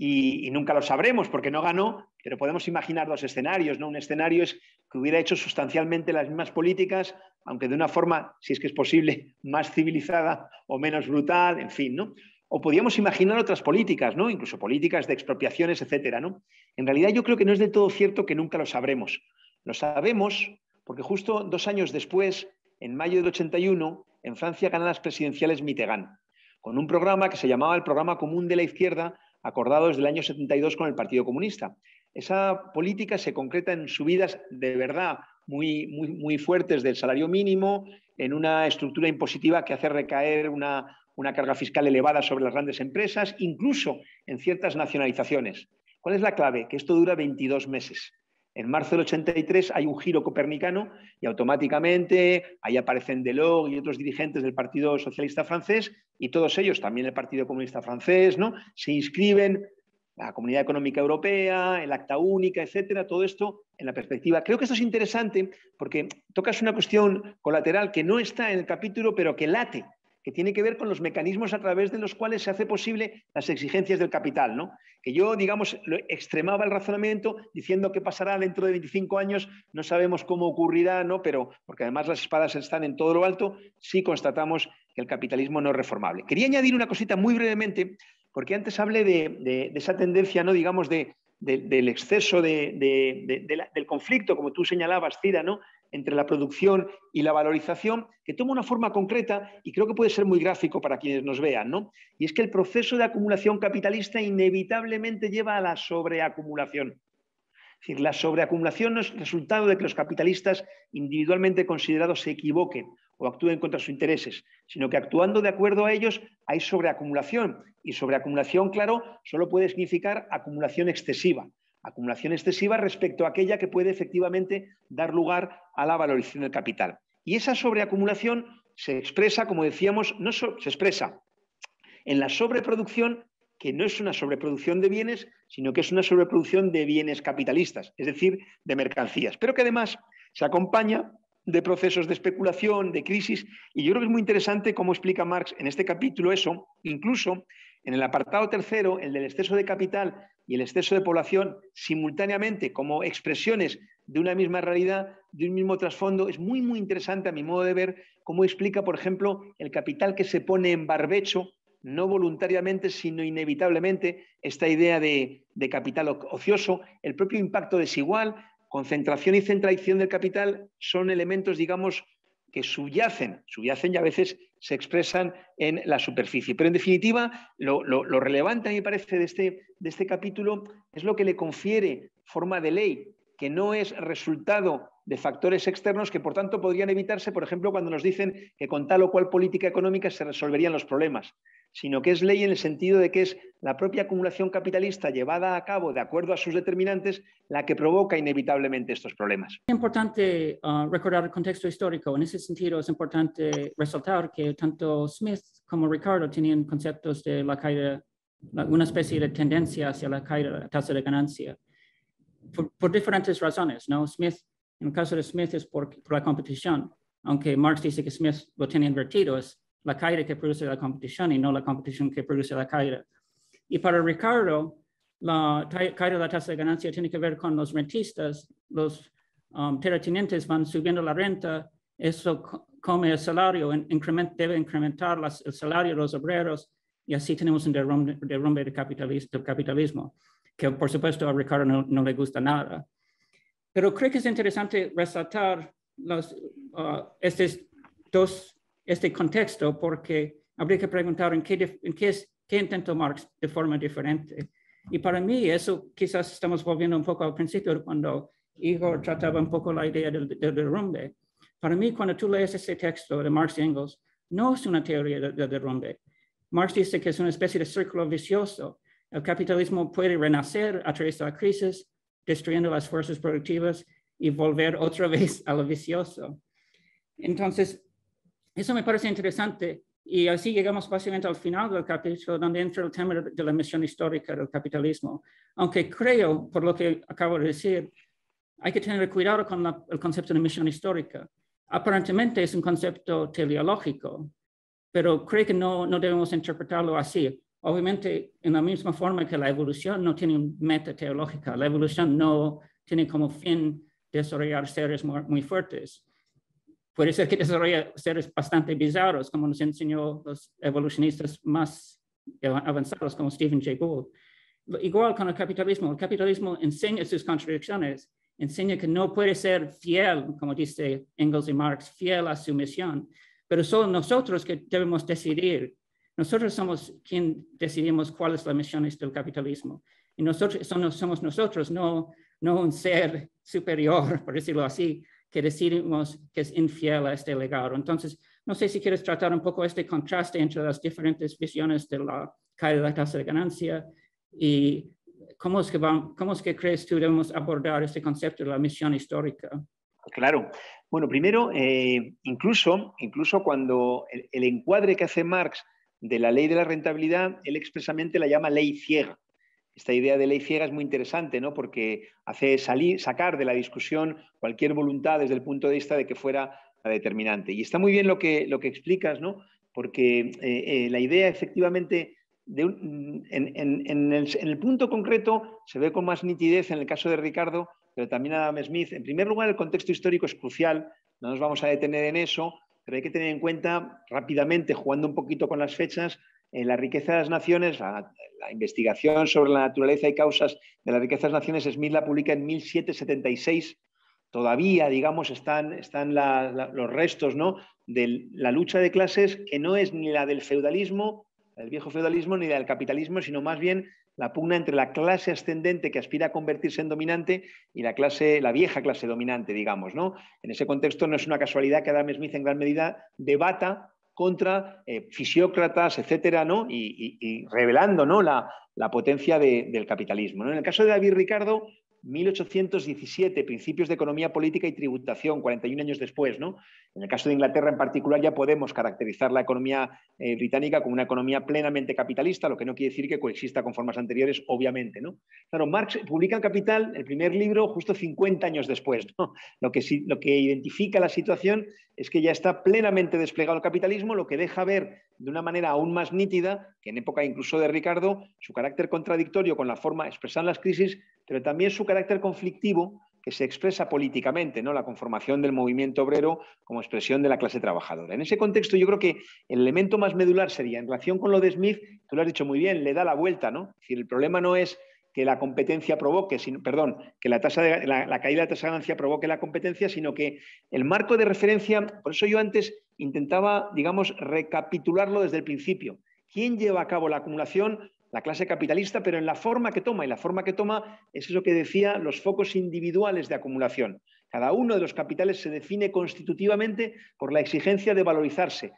Y nunca lo sabremos porque no ganó, pero podemos imaginar dos escenarios, ¿no? Un escenario es que hubiera hecho sustancialmente las mismas políticas, aunque de una forma, si es que es posible, más civilizada o menos brutal, en fin, ¿no? O podíamos imaginar otras políticas, ¿no? Incluso políticas de expropiaciones, etcétera, ¿no? En realidad yo creo que no es del todo cierto que nunca lo sabremos. Lo sabemos porque justo 2 años después, en mayo del 81, en Francia ganan las presidenciales Mitterrand, con un programa que se llamaba el Programa Común de la Izquierda, acordado desde el año 72 con el Partido Comunista. Esa política se concreta en subidas de verdad muy, muy, muy fuertes del salario mínimo, en una estructura impositiva que hace recaer una carga fiscal elevada sobre las grandes empresas, incluso en ciertas nacionalizaciones. ¿Cuál es la clave? Que esto dura 22 meses. En marzo del 83 hay un giro copernicano y automáticamente ahí aparecen Delors y otros dirigentes del Partido Socialista francés y todos ellos, también el Partido Comunista francés, ¿no? Se inscriben la Comunidad Económica Europea, el Acta Única, etcétera, todo esto en la perspectiva. Creo que esto es interesante porque tocas una cuestión colateral que no está en el capítulo, pero que late, que tiene que ver con los mecanismos a través de los cuales se hace posible las exigencias del capital, ¿no? Que yo, digamos, extremaba el razonamiento diciendo qué pasará dentro de 25 años, no sabemos cómo ocurrirá, ¿no? Pero, porque además las espadas están en todo lo alto, sí constatamos que el capitalismo no es reformable. Quería añadir una cosita muy brevemente, porque antes hablé de esa tendencia, ¿no? Digamos, del exceso del conflicto, como tú señalabas, Cira, ¿no? Entre la producción y la valorización, que toma una forma concreta y creo que puede ser muy gráfico para quienes nos vean, ¿no? Y es que el proceso de acumulación capitalista inevitablemente lleva a la sobreacumulación. Es decir, la sobreacumulación no es resultado de que los capitalistas individualmente considerados se equivoquen o actúen contra sus intereses, sino que actuando de acuerdo a ellos hay sobreacumulación. Y sobreacumulación, claro, solo puede significar acumulación excesiva. Acumulación excesiva respecto a aquella que puede efectivamente dar lugar a la valorización del capital. Y esa sobreacumulación se expresa, como decíamos, se expresa en la sobreproducción, que no es una sobreproducción de bienes, sino que es una sobreproducción de bienes capitalistas, es decir, de mercancías, pero que además se acompaña de procesos de especulación, de crisis, y yo creo que es muy interesante cómo explica Marx en este capítulo eso, incluso en el apartado tercero, el del exceso de capital y el exceso de población, simultáneamente como expresiones de una misma realidad, de un mismo trasfondo. Es muy, muy interesante a mi modo de ver cómo explica, por ejemplo, el capital que se pone en barbecho, no voluntariamente, sino inevitablemente, esta idea de capital ocioso, el propio impacto desigual, concentración y centralización del capital son elementos, digamos, que subyacen y a veces se expresan en la superficie. Pero en definitiva, lo relevante a mí me parece de este capítulo es lo que le confiere forma de ley, que no es resultado de factores externos que por tanto podrían evitarse, por ejemplo, cuando nos dicen que con tal o cual política económica se resolverían los problemas, sino que es ley en el sentido de que es la propia acumulación capitalista llevada a cabo de acuerdo a sus determinantes la que provoca inevitablemente estos problemas. Es importante recordar el contexto histórico. En ese sentido es importante resaltar que tanto Smith como Ricardo tenían conceptos de la caída, una especie de tendencia hacia la caída de la tasa de ganancia, por diferentes razones, ¿no? En el caso de Smith es por la competición, aunque Marx dice que Smith lo tiene invertido, es la caída que produce la competición y no la competición que produce la caída. Y para Ricardo, la caída de la tasa de ganancia tiene que ver con los rentistas, los terratenientes van subiendo la renta, eso come el salario, debe incrementar el salario de los obreros y así tenemos un derrumbe del capitalismo, que por supuesto a Ricardo no le gusta nada. Pero creo que es interesante resaltar este contexto porque habría que preguntar en qué intentó Marx de forma diferente. Y para mí eso quizás estamos volviendo un poco al principio cuando Igor trataba un poco la idea del derrumbe. Para mí cuando tú lees ese texto de Marx y Engels, no es una teoría del derrumbe. Marx dice que es una especie de círculo vicioso. El capitalismo puede renacer a través de la crisis, destruyendo las fuerzas productivas y volver otra vez a lo vicioso. Entonces, eso me parece interesante y así llegamos básicamente al final del capítulo donde entra el tema de la misión histórica del capitalismo. Aunque creo, por lo que acabo de decir, hay que tener cuidado con el concepto de misión histórica. Aparentemente es un concepto teleológico, pero creo que no debemos interpretarlo así. Obviamente, en la misma forma que la evolución no tiene una meta teológica, la evolución no tiene como fin desarrollar seres muy fuertes. Puede ser que desarrolle seres bastante bizarros, como nos enseñó los evolucionistas más avanzados, como Stephen Jay Gould. Igual con el capitalismo enseña sus contradicciones, enseña que no puede ser fiel, como dice Engels y Marx, fiel a su misión, pero solo nosotros que debemos decidir. Nosotros somos quien decidimos cuál es la misión del capitalismo. Y somos nosotros, no un ser superior, por decirlo así, que decidimos que es infiel a este legado. Entonces, no sé si quieres tratar un poco este contraste entre las diferentes visiones de la caída de la tasa de ganancia y cómo es que crees tú debemos abordar este concepto de la misión histórica. Claro. Bueno, primero, incluso cuando el encuadre que hace Marx de la ley de la rentabilidad, él expresamente la llama ley ciega. Esta idea de ley ciega es muy interesante, ¿no? Porque hace sacar de la discusión cualquier voluntad desde el punto de vista de que fuera la determinante. Y está muy bien lo que explicas, ¿no? Porque la idea efectivamente, en el punto concreto, se ve con más nitidez en el caso de Ricardo, pero también Adam Smith. En primer lugar, el contexto histórico es crucial, no nos vamos a detener en eso, pero hay que tener en cuenta rápidamente, jugando un poquito con las fechas, la riqueza de las naciones, la investigación sobre la naturaleza y causas de la riqueza de las naciones, Smith la publica en 1776. Todavía, digamos, están los restos, ¿no?, de la lucha de clases, que no es ni la del feudalismo, el viejo feudalismo, ni la del capitalismo, sino más bien la pugna entre la clase ascendente que aspira a convertirse en dominante y la vieja clase dominante, digamos, ¿no? En ese contexto no es una casualidad que Adam Smith en gran medida debata contra fisiócratas, etcétera, ¿no? Y revelando, ¿no?, la potencia del capitalismo, ¿no? En el caso de David Ricardo, 1817, principios de economía política y tributación, 41 años después, ¿no? En el caso de Inglaterra en particular ya podemos caracterizar la economía británica como una economía plenamente capitalista, lo que no quiere decir que coexista con formas anteriores, obviamente, ¿no? Claro, Marx publica en Capital el primer libro justo 50 años después, ¿no? Lo que identifica la situación es que ya está plenamente desplegado el capitalismo, lo que deja ver de una manera aún más nítida, que en época incluso de Ricardo, su carácter contradictorio con la forma expresada en las crisis, pero también su carácter conflictivo que se expresa políticamente, ¿no? La conformación del movimiento obrero como expresión de la clase trabajadora. En ese contexto yo creo que el elemento más medular sería, en relación con lo de Smith, tú lo has dicho muy bien, le da la vuelta, ¿no? Es decir, el problema no es que la competencia provoque, perdón, que la caída de la tasa de ganancia provoque la competencia, sino que el marco de referencia, por eso yo antes intentaba, digamos, recapitularlo desde el principio. ¿Quién lleva a cabo la acumulación? La clase capitalista, pero en la forma que toma, y la forma que toma es eso que decía, los focos individuales de acumulación. Cada uno de los capitales se define constitutivamente por la exigencia de valorizarse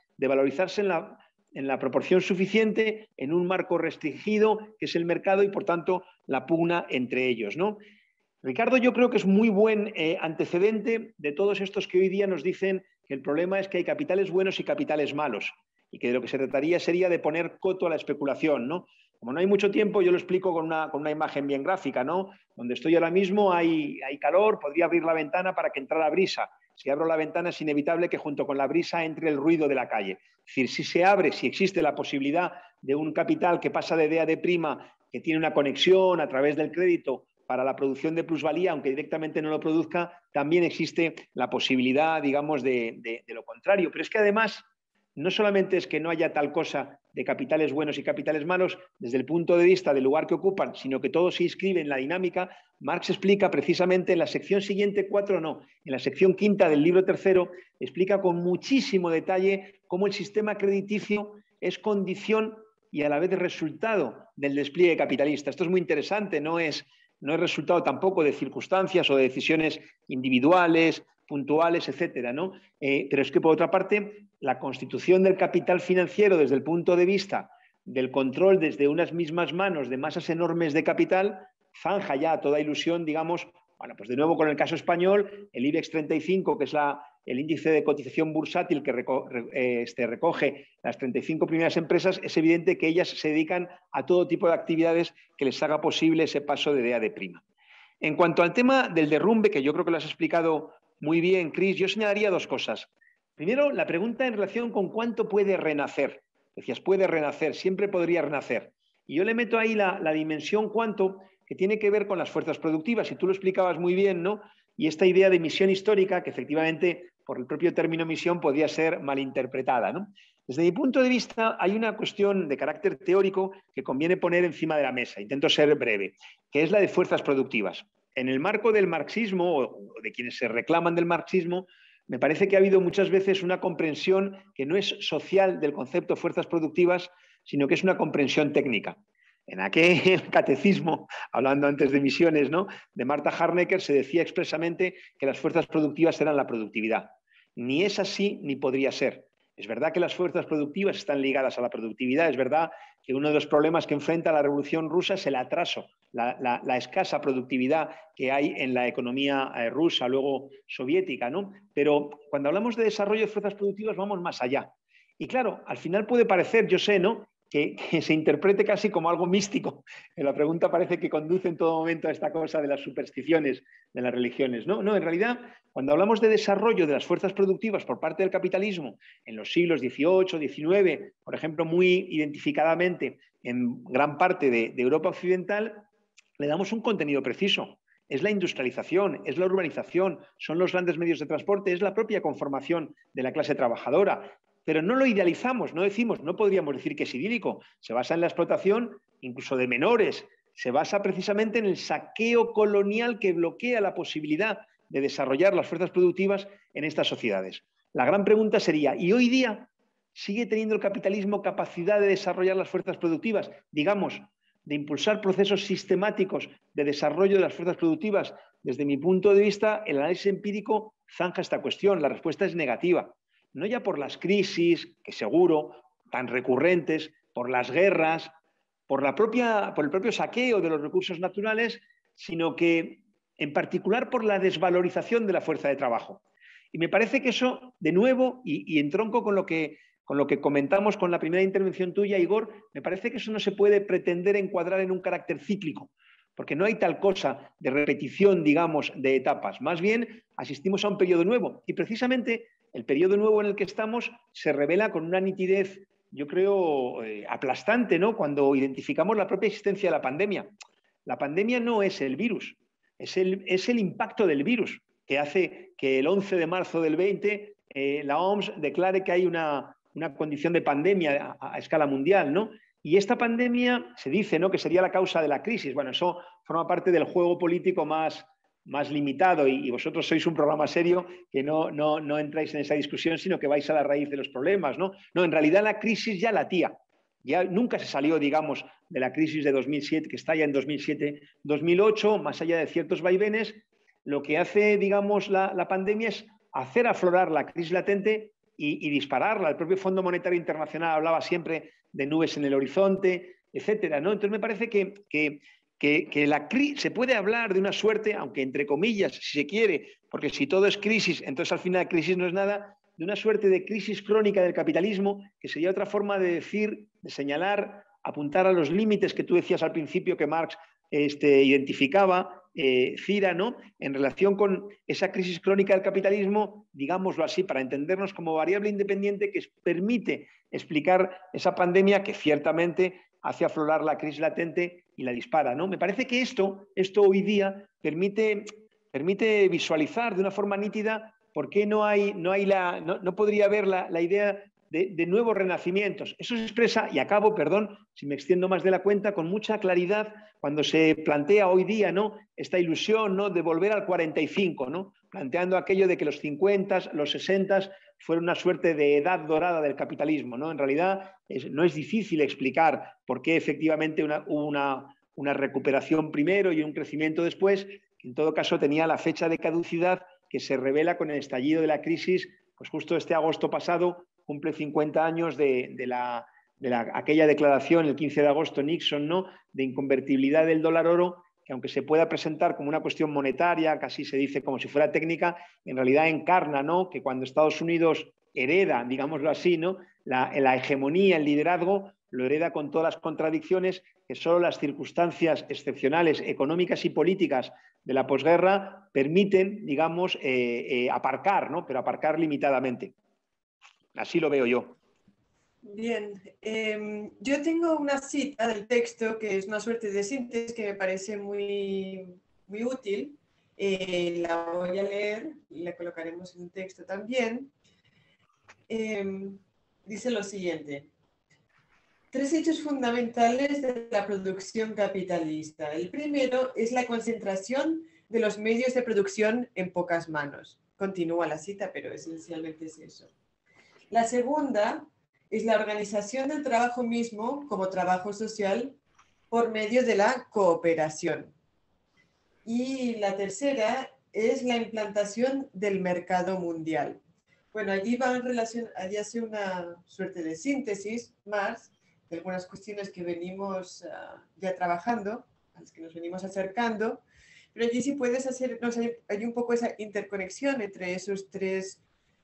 en la proporción suficiente, en un marco restringido, que es el mercado, y por tanto la pugna entre ellos, ¿no? Ricardo, yo creo que es muy buen antecedente de todos estos que hoy día nos dicen que el problema es que hay capitales buenos y capitales malos, y que de lo que se trataría sería de poner coto a la especulación, ¿no? Como no hay mucho tiempo, yo lo explico con una imagen bien gráfica, ¿no? Donde estoy ahora mismo hay calor, podría abrir la ventana para que entrara brisa. Si abro la ventana es inevitable que junto con la brisa entre el ruido de la calle. Es decir, si se abre, si existe la posibilidad de un capital que pasa de DAD', que tiene una conexión a través del crédito para la producción de plusvalía, aunque directamente no lo produzca, también existe la posibilidad, digamos, de lo contrario. Pero es que además, no solamente es que no haya tal cosa de capitales buenos y capitales malos desde el punto de vista del lugar que ocupan, sino que todo se inscribe en la dinámica. Marx explica precisamente en la sección siguiente, 4 no, en la sección 5 del libro 3, explica con muchísimo detalle cómo el sistema crediticio es condición y a la vez resultado del despliegue capitalista. Esto es muy interesante, no es resultado tampoco de circunstancias o de decisiones individuales, puntuales, etcétera, ¿no? Pero es que, por otra parte, la constitución del capital financiero desde el punto de vista del control desde unas mismas manos de masas enormes de capital zanja ya toda ilusión, digamos, bueno, pues de nuevo con el caso español, el IBEX 35, que es el índice de cotización bursátil que recoge las 35 primeras empresas, es evidente que ellas se dedican a todo tipo de actividades que les haga posible ese paso de DAD'. En cuanto al tema del derrumbe, que yo creo que lo has explicado muy bien, Chris, yo señalaría 2 cosas. Primero, la pregunta en relación con cuánto puede renacer. Decías, puede renacer, siempre podría renacer. Y yo le meto ahí la dimensión cuánto, que tiene que ver con las fuerzas productivas, y tú lo explicabas muy bien, ¿no? Y esta idea de misión histórica, que efectivamente, por el propio término misión, podía ser malinterpretada, ¿no? Desde mi punto de vista, hay una cuestión de carácter teórico que conviene poner encima de la mesa, intento ser breve, que es la de fuerzas productivas. En el marco del marxismo, o de quienes se reclaman del marxismo, me parece que ha habido muchas veces una comprensión que no es social del concepto de fuerzas productivas, sino que es una comprensión técnica. En aquel catecismo, hablando antes de misiones, ¿no?, de Martha Harnecker, se decía expresamente que las fuerzas productivas eran la productividad. Ni es así ni podría ser. Es verdad que las fuerzas productivas están ligadas a la productividad, es verdad que uno de los problemas que enfrenta la Revolución Rusa es el atraso, la escasa productividad que hay en la economía rusa, luego soviética, ¿no? Pero cuando hablamos de desarrollo de fuerzas productivas vamos más allá. Y claro, al final puede parecer, yo sé, ¿no?, que se interprete casi como algo místico. La pregunta parece que conduce en todo momento a esta cosa de las supersticiones de las religiones. No, en realidad, cuando hablamos de desarrollo de las fuerzas productivas por parte del capitalismo en los siglos XVIII, XIX, por ejemplo, muy identificadamente en gran parte de Europa occidental, le damos un contenido preciso. Es la industrialización, es la urbanización, son los grandes medios de transporte, es la propia conformación de la clase trabajadora. Pero no lo idealizamos, no podríamos decir que es idílico. Se basa en la explotación, incluso de menores. Se basa precisamente en el saqueo colonial que bloquea la posibilidad de desarrollar las fuerzas productivas en estas sociedades. La gran pregunta sería, ¿y hoy día sigue teniendo el capitalismo capacidad de desarrollar las fuerzas productivas? Digamos, de impulsar procesos sistemáticos de desarrollo de las fuerzas productivas. Desde mi punto de vista, el análisis empírico zanja esta cuestión. La respuesta es negativa. No ya por las crisis, que seguro, tan recurrentes, por las guerras, por el propio saqueo de los recursos naturales, sino que en particular por la desvalorización de la fuerza de trabajo. Y me parece que eso, de nuevo, y entronco con lo que comentamos con la primera intervención tuya, Igor, me parece que eso no se puede pretender encuadrar en un carácter cíclico, porque no hay tal cosa de repetición, digamos, de etapas. Más bien, asistimos a un periodo nuevo. Y precisamente el periodo nuevo en el que estamos se revela con una nitidez, yo creo, aplastante, ¿no?, cuando identificamos la propia existencia de la pandemia. La pandemia no es el virus, es el impacto del virus, que hace que el 11 de marzo del 20 la OMS declare que hay una condición de pandemia a escala mundial, ¿no? Y esta pandemia se dice, ¿no?, que sería la causa de la crisis. Bueno, eso forma parte del juego político más limitado y vosotros sois un programa serio que no entráis en esa discusión, sino que vais a la raíz de los problemas, ¿no? No, en realidad la crisis ya latía. Ya nunca se salió, digamos, de la crisis de 2007, que está ya en 2007-2008, más allá de ciertos vaivenes. Lo que hace, digamos, la pandemia es hacer aflorar la crisis latente y dispararla. El propio Fondo Monetario Internacional hablaba siempre de nubes en el horizonte, etcétera, ¿no? Entonces me parece que se puede hablar de una suerte, aunque entre comillas, si se quiere, porque si todo es crisis, entonces al final crisis no es nada, de una suerte de crisis crónica del capitalismo, que sería otra forma de decir, de señalar, apuntar a los límites que tú decías al principio que Marx identificaba, Cira, ¿no?, en relación con esa crisis crónica del capitalismo, digámoslo así, para entendernos como variable independiente que permite explicar esa pandemia que ciertamente hace aflorar la crisis latente y la dispara, ¿no? Me parece que esto hoy día permite visualizar de una forma nítida por qué no podría haber la idea de nuevos renacimientos. Eso se expresa, y acabo, perdón, si me extiendo más de la cuenta, con mucha claridad cuando se plantea hoy día, ¿no?, esta ilusión, ¿no?, de volver al 45, ¿no?, planteando aquello de que los 50, los 60 fueron una suerte de edad dorada del capitalismo, ¿no? En realidad no es difícil explicar por qué efectivamente hubo una recuperación primero y un crecimiento después, que en todo caso tenía la fecha de caducidad que se revela con el estallido de la crisis, pues justo este agosto pasado cumple 50 años de aquella declaración, el 15 de agosto, Nixon, ¿no?, de inconvertibilidad del dólar oro, que aunque se pueda presentar como una cuestión monetaria, casi se dice como si fuera técnica, en realidad encarna, ¿no?, que cuando Estados Unidos hereda, digámoslo así, ¿no?, la hegemonía, el liderazgo, lo hereda con todas las contradicciones que solo las circunstancias excepcionales económicas y políticas de la posguerra permiten, digamos, aparcar, ¿no?, pero aparcar limitadamente. Así lo veo yo. Bien, yo tengo una cita del texto que es una suerte de síntesis que me parece muy, muy útil. La voy a leer y la colocaremos en un texto también. Dice lo siguiente: 3 hechos fundamentales de la producción capitalista. El primero es la concentración de los medios de producción en pocas manos. Continúa la cita, pero esencialmente es eso. La segunda es la organización del trabajo mismo como trabajo social por medio de la cooperación. Y la tercera es la implantación del mercado mundial. Bueno, allí hace una suerte de síntesis más de algunas cuestiones que venimos ya trabajando, a las que nos venimos acercando, pero allí sí puedes hay un poco esa interconexión entre esos 3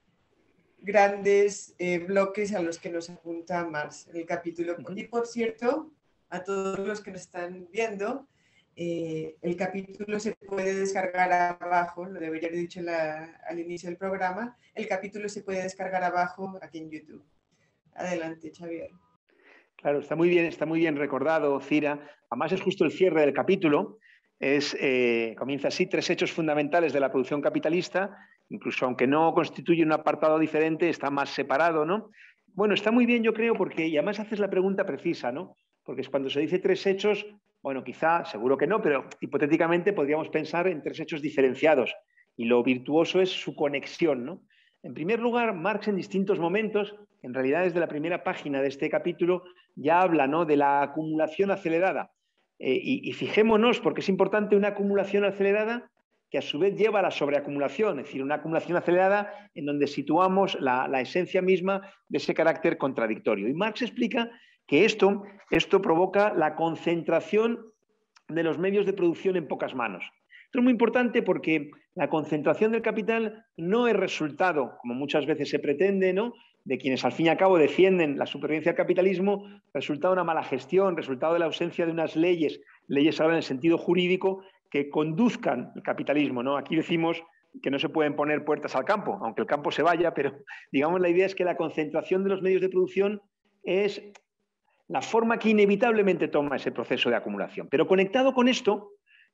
grandes bloques a los que nos apunta Marx en el capítulo. Y por cierto, a todos los que nos están viendo, el capítulo se puede descargar abajo, lo debería haber dicho al inicio del programa, el capítulo se puede descargar abajo aquí en YouTube. Adelante, Xavier. Claro, está muy bien recordado, Cira. Además es justo el cierre del capítulo. Comienza así: 3 hechos fundamentales de la producción capitalista. Incluso aunque no constituye un apartado diferente, está más separado, ¿no? Bueno, está muy bien, yo creo, porque y además haces la pregunta precisa, ¿no? Porque es cuando se dice 3 hechos, bueno, quizá, seguro que no, pero hipotéticamente podríamos pensar en 3 hechos diferenciados. Y lo virtuoso es su conexión, ¿no? En primer lugar, Marx en distintos momentos, en realidad desde la primera página de este capítulo, ya habla, ¿no?, de la acumulación acelerada. Y fijémonos, porque es importante una acumulación acelerada que a su vez lleva a la sobreacumulación, es decir, una acumulación acelerada en donde situamos la esencia misma de ese carácter contradictorio. Y Marx explica que esto provoca la concentración de los medios de producción en pocas manos. Esto es muy importante porque la concentración del capital no es resultado, como muchas veces se pretende, ¿no?, de quienes al fin y al cabo defienden la supervivencia del capitalismo, resultado de una mala gestión, resultado de la ausencia de unas leyes ahora en el sentido jurídico, que conduzcan el capitalismo, ¿no? Aquí decimos que no se pueden poner puertas al campo, aunque el campo se vaya, pero digamos la idea es que la concentración de los medios de producción es la forma que inevitablemente toma ese proceso de acumulación. Pero conectado con esto,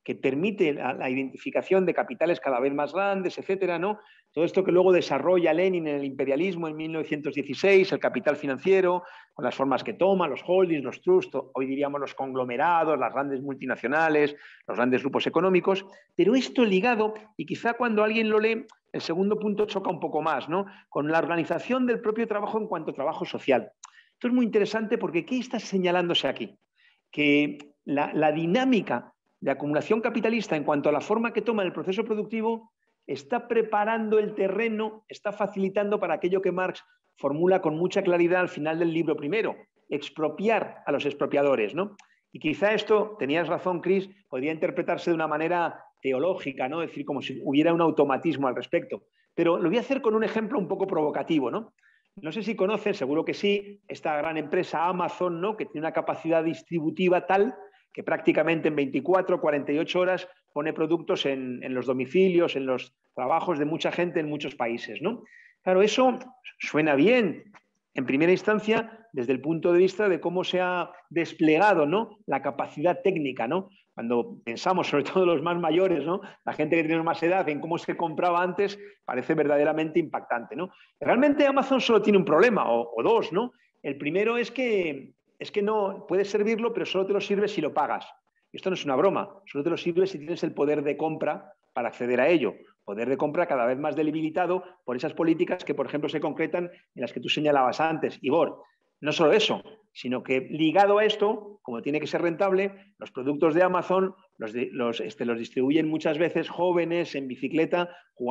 que permite la identificación de capitales cada vez más grandes, etcétera, ¿no? Todo esto que luego desarrolla Lenin en el imperialismo en 1916, el capital financiero, con las formas que toma, los holdings, los trusts, hoy diríamos los conglomerados, las grandes multinacionales, los grandes grupos económicos, pero esto ligado, y quizá cuando alguien lo lee, el segundo punto choca un poco más, ¿no? Con la organización del propio trabajo en cuanto a trabajo social. Esto es muy interesante porque ¿qué está señalándose aquí? Que la dinámica de acumulación capitalista en cuanto a la forma que toma el proceso productivo está preparando el terreno, está facilitando para aquello que Marx formula con mucha claridad al final del libro primero, expropiar a los expropiadores, ¿no? Y quizá esto, tenías razón, Chris, podría interpretarse de una manera teológica, ¿no? Es decir, como si hubiera un automatismo al respecto. Pero lo voy a hacer con un ejemplo un poco provocativo, ¿no? No sé si conocen, seguro que sí, esta gran empresa Amazon, ¿no? Que tiene una capacidad distributiva tal que prácticamente en 24, 48 horas pone productos en los domicilios, en los trabajos de mucha gente en muchos países, ¿no? Claro, eso suena bien, en primera instancia, desde el punto de vista de cómo se ha desplegado, ¿no? La capacidad técnica, ¿no? Cuando pensamos, sobre todo los más mayores, ¿no? La gente que tiene más edad, en cómo se compraba antes, parece verdaderamente impactante, ¿no? Realmente Amazon solo tiene un problema, o dos, ¿no? El primero es que no puedes servirlo, pero solo te lo sirve si lo pagas. Y esto no es una broma, solo te lo sirve si tienes el poder de compra para acceder a ello. Poder de compra cada vez más debilitado por esas políticas que, por ejemplo, se concretan en las que tú señalabas antes. Igor, no solo eso, sino que ligado a esto, como tiene que ser rentable, los productos de Amazon los distribuyen muchas veces jóvenes en bicicleta,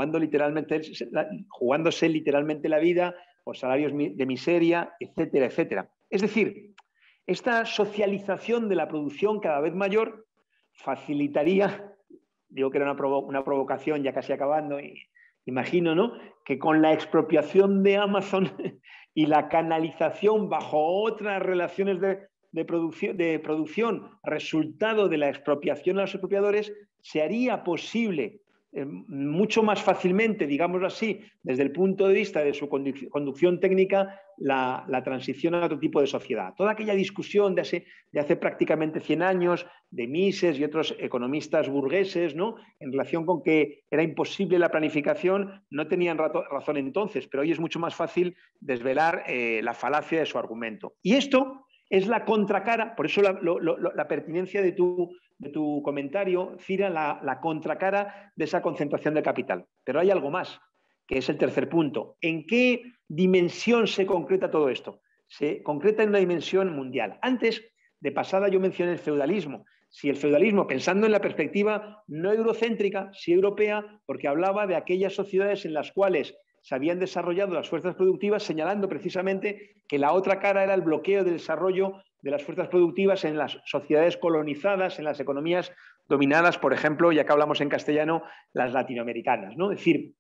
jugándose literalmente la vida por salarios de miseria, etcétera, etcétera. Es decir, esta socialización de la producción cada vez mayor facilitaría, digo que era una provocación ya casi acabando, imagino, ¿no?, que con la expropiación de Amazon y la canalización bajo otras relaciones de producción, resultado de la expropiación a los expropiadores, se haría posible mucho más fácilmente, digámoslo así, desde el punto de vista de su conducción técnica, la transición a otro tipo de sociedad. Toda aquella discusión de hace prácticamente 100 años de Mises y otros economistas burgueses, ¿no?, en relación con que era imposible la planificación, no tenían razón entonces, pero hoy es mucho más fácil desvelar la falacia de su argumento. Y esto es la contracara, por eso la pertinencia de tu comentario, Cira, la contracara de esa concentración de capital. Pero hay algo más, que es el tercer punto. ¿En qué dimensión se concreta todo esto? Se concreta en una dimensión mundial. Antes, de pasada, yo mencioné el feudalismo. Si el feudalismo, pensando en la perspectiva no eurocéntrica, sí europea, porque hablaba de aquellas sociedades en las cuales se habían desarrollado las fuerzas productivas, señalando precisamente que la otra cara era el bloqueo del desarrollo de las fuerzas productivas en las sociedades colonizadas, en las economías dominadas, por ejemplo, ya que hablamos en castellano, las latinoamericanas, ¿no? Es decir,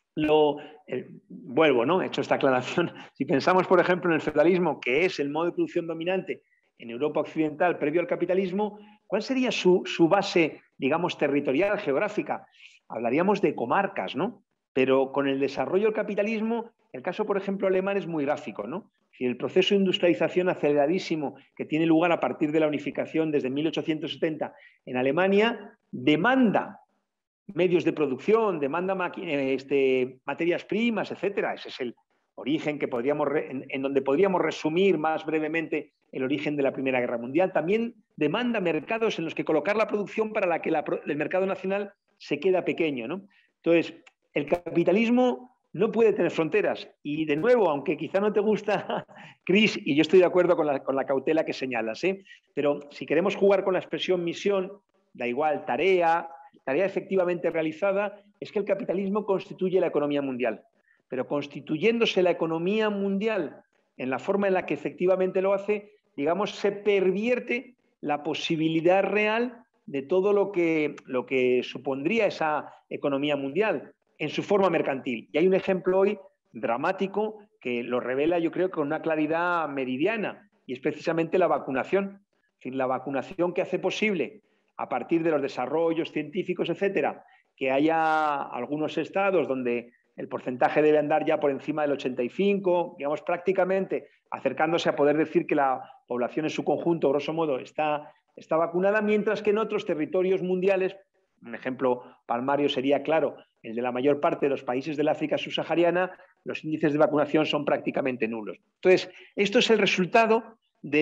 vuelvo, ¿no?, he hecho esta aclaración. Si pensamos, por ejemplo, en el feudalismo, que es el modo de producción dominante en Europa occidental previo al capitalismo, ¿cuál sería su base, digamos, territorial, geográfica? Hablaríamos de comarcas, ¿no? Pero con el desarrollo del capitalismo, el caso, por ejemplo, alemán es muy gráfico, ¿no? Si el proceso de industrialización aceleradísimo que tiene lugar a partir de la unificación desde 1870 en Alemania demanda medios de producción, demanda materias primas, etcétera. Ese es el origen que en donde podríamos resumir más brevemente el origen de la Primera Guerra Mundial. También demanda mercados en los que colocar la producción para la que el mercado nacional se queda pequeño, ¿no? Entonces, el capitalismo no puede tener fronteras. Y de nuevo, aunque quizá no te gusta, Chris, y yo estoy de acuerdo con la cautela que señalas, pero si queremos jugar con la expresión misión, da igual, tarea efectivamente realizada, es que el capitalismo constituye la economía mundial. Pero constituyéndose la economía mundial en la forma en la que efectivamente lo hace, digamos, se pervierte la posibilidad real de todo lo que supondría esa economía mundial en su forma mercantil. Y hay un ejemplo hoy dramático que lo revela, yo creo, con una claridad meridiana, y es precisamente la vacunación. Es decir, la vacunación que hace posible, a partir de los desarrollos científicos, etcétera, que haya algunos estados donde el porcentaje debe andar ya por encima del 85, digamos, prácticamente acercándose a poder decir que la población en su conjunto, grosso modo, está está vacunada, mientras que en otros territorios mundiales, un ejemplo palmario sería, claro, el de la mayor parte de los países del África subsahariana, los índices de vacunación son prácticamente nulos. Entonces, esto es el resultado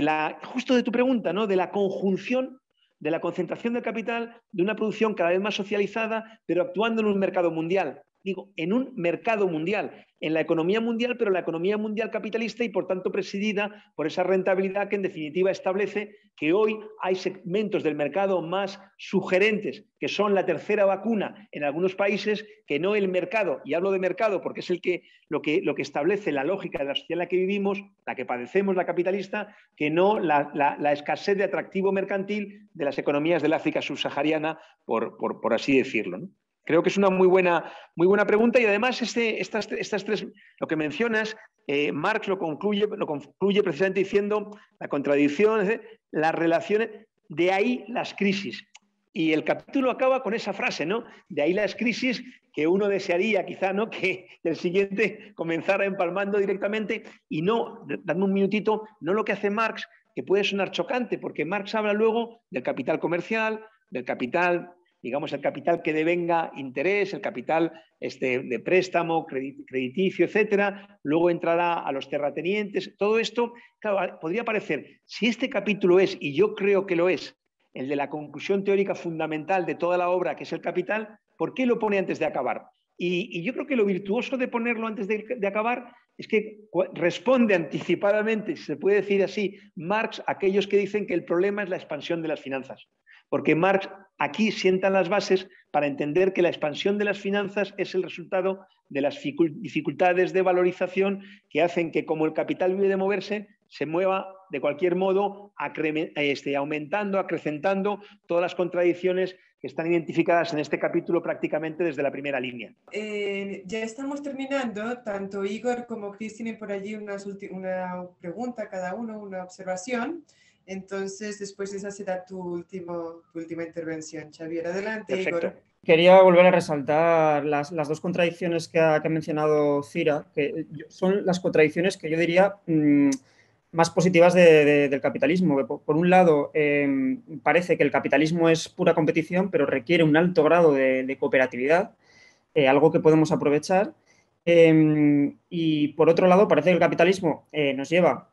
justo de tu pregunta, ¿no? De la conjunción, de la concentración del capital, de una producción cada vez más socializada, pero actuando en un mercado mundial. Digo, en un mercado mundial, en la economía mundial, pero la economía mundial capitalista y por tanto presidida por esa rentabilidad que en definitiva establece que hoy hay segmentos del mercado más sugerentes, que son la tercera vacuna en algunos países, que no el mercado, y hablo de mercado porque es lo que establece la lógica de la sociedad en la que vivimos, la que padecemos, la capitalista, que no la escasez de atractivo mercantil de las economías del África subsahariana, por así decirlo, ¿no? Creo que es una muy buena pregunta y además estas tres, lo que mencionas, Marx lo concluye precisamente diciendo la contradicción, las relaciones, de ahí las crisis. Y el capítulo acaba con esa frase, ¿no? De ahí las crisis, que uno desearía quizá, ¿no? Que el siguiente comenzara empalmando directamente y no, dame un minutito, no lo que hace Marx, que puede sonar chocante, porque Marx habla luego del capital comercial, del capital, digamos, el capital que devenga interés, el capital de préstamo, crediticio, etcétera. Luego entrará a los terratenientes. Todo esto, claro, podría parecer, si este capítulo es, y yo creo que lo es, el de la conclusión teórica fundamental de toda la obra, que es el capital, ¿por qué lo pone antes de acabar? Y yo creo que lo virtuoso de ponerlo antes de acabar es que responde anticipadamente, si se puede decir así, Marx a aquellos que dicen que el problema es la expansión de las finanzas. Porque Marx aquí sienta las bases para entender que la expansión de las finanzas es el resultado de las dificultades de valorización que hacen que, como el capital vive de moverse, se mueva de cualquier modo aumentando, acrecentando todas las contradicciones que están identificadas en este capítulo prácticamente desde la primera línea. Ya estamos terminando, tanto Igor como Chris tienen por allí una pregunta cada uno, una observación. Entonces, después esa será tu última intervención. Xavier, adelante. Perfecto. Igor. Quería volver a resaltar las dos contradicciones que ha mencionado Cira, que son las contradicciones que yo diría más positivas del capitalismo. Por un lado, parece que el capitalismo es pura competición, pero requiere un alto grado de cooperatividad, algo que podemos aprovechar. Y por otro lado, parece que el capitalismo nos lleva...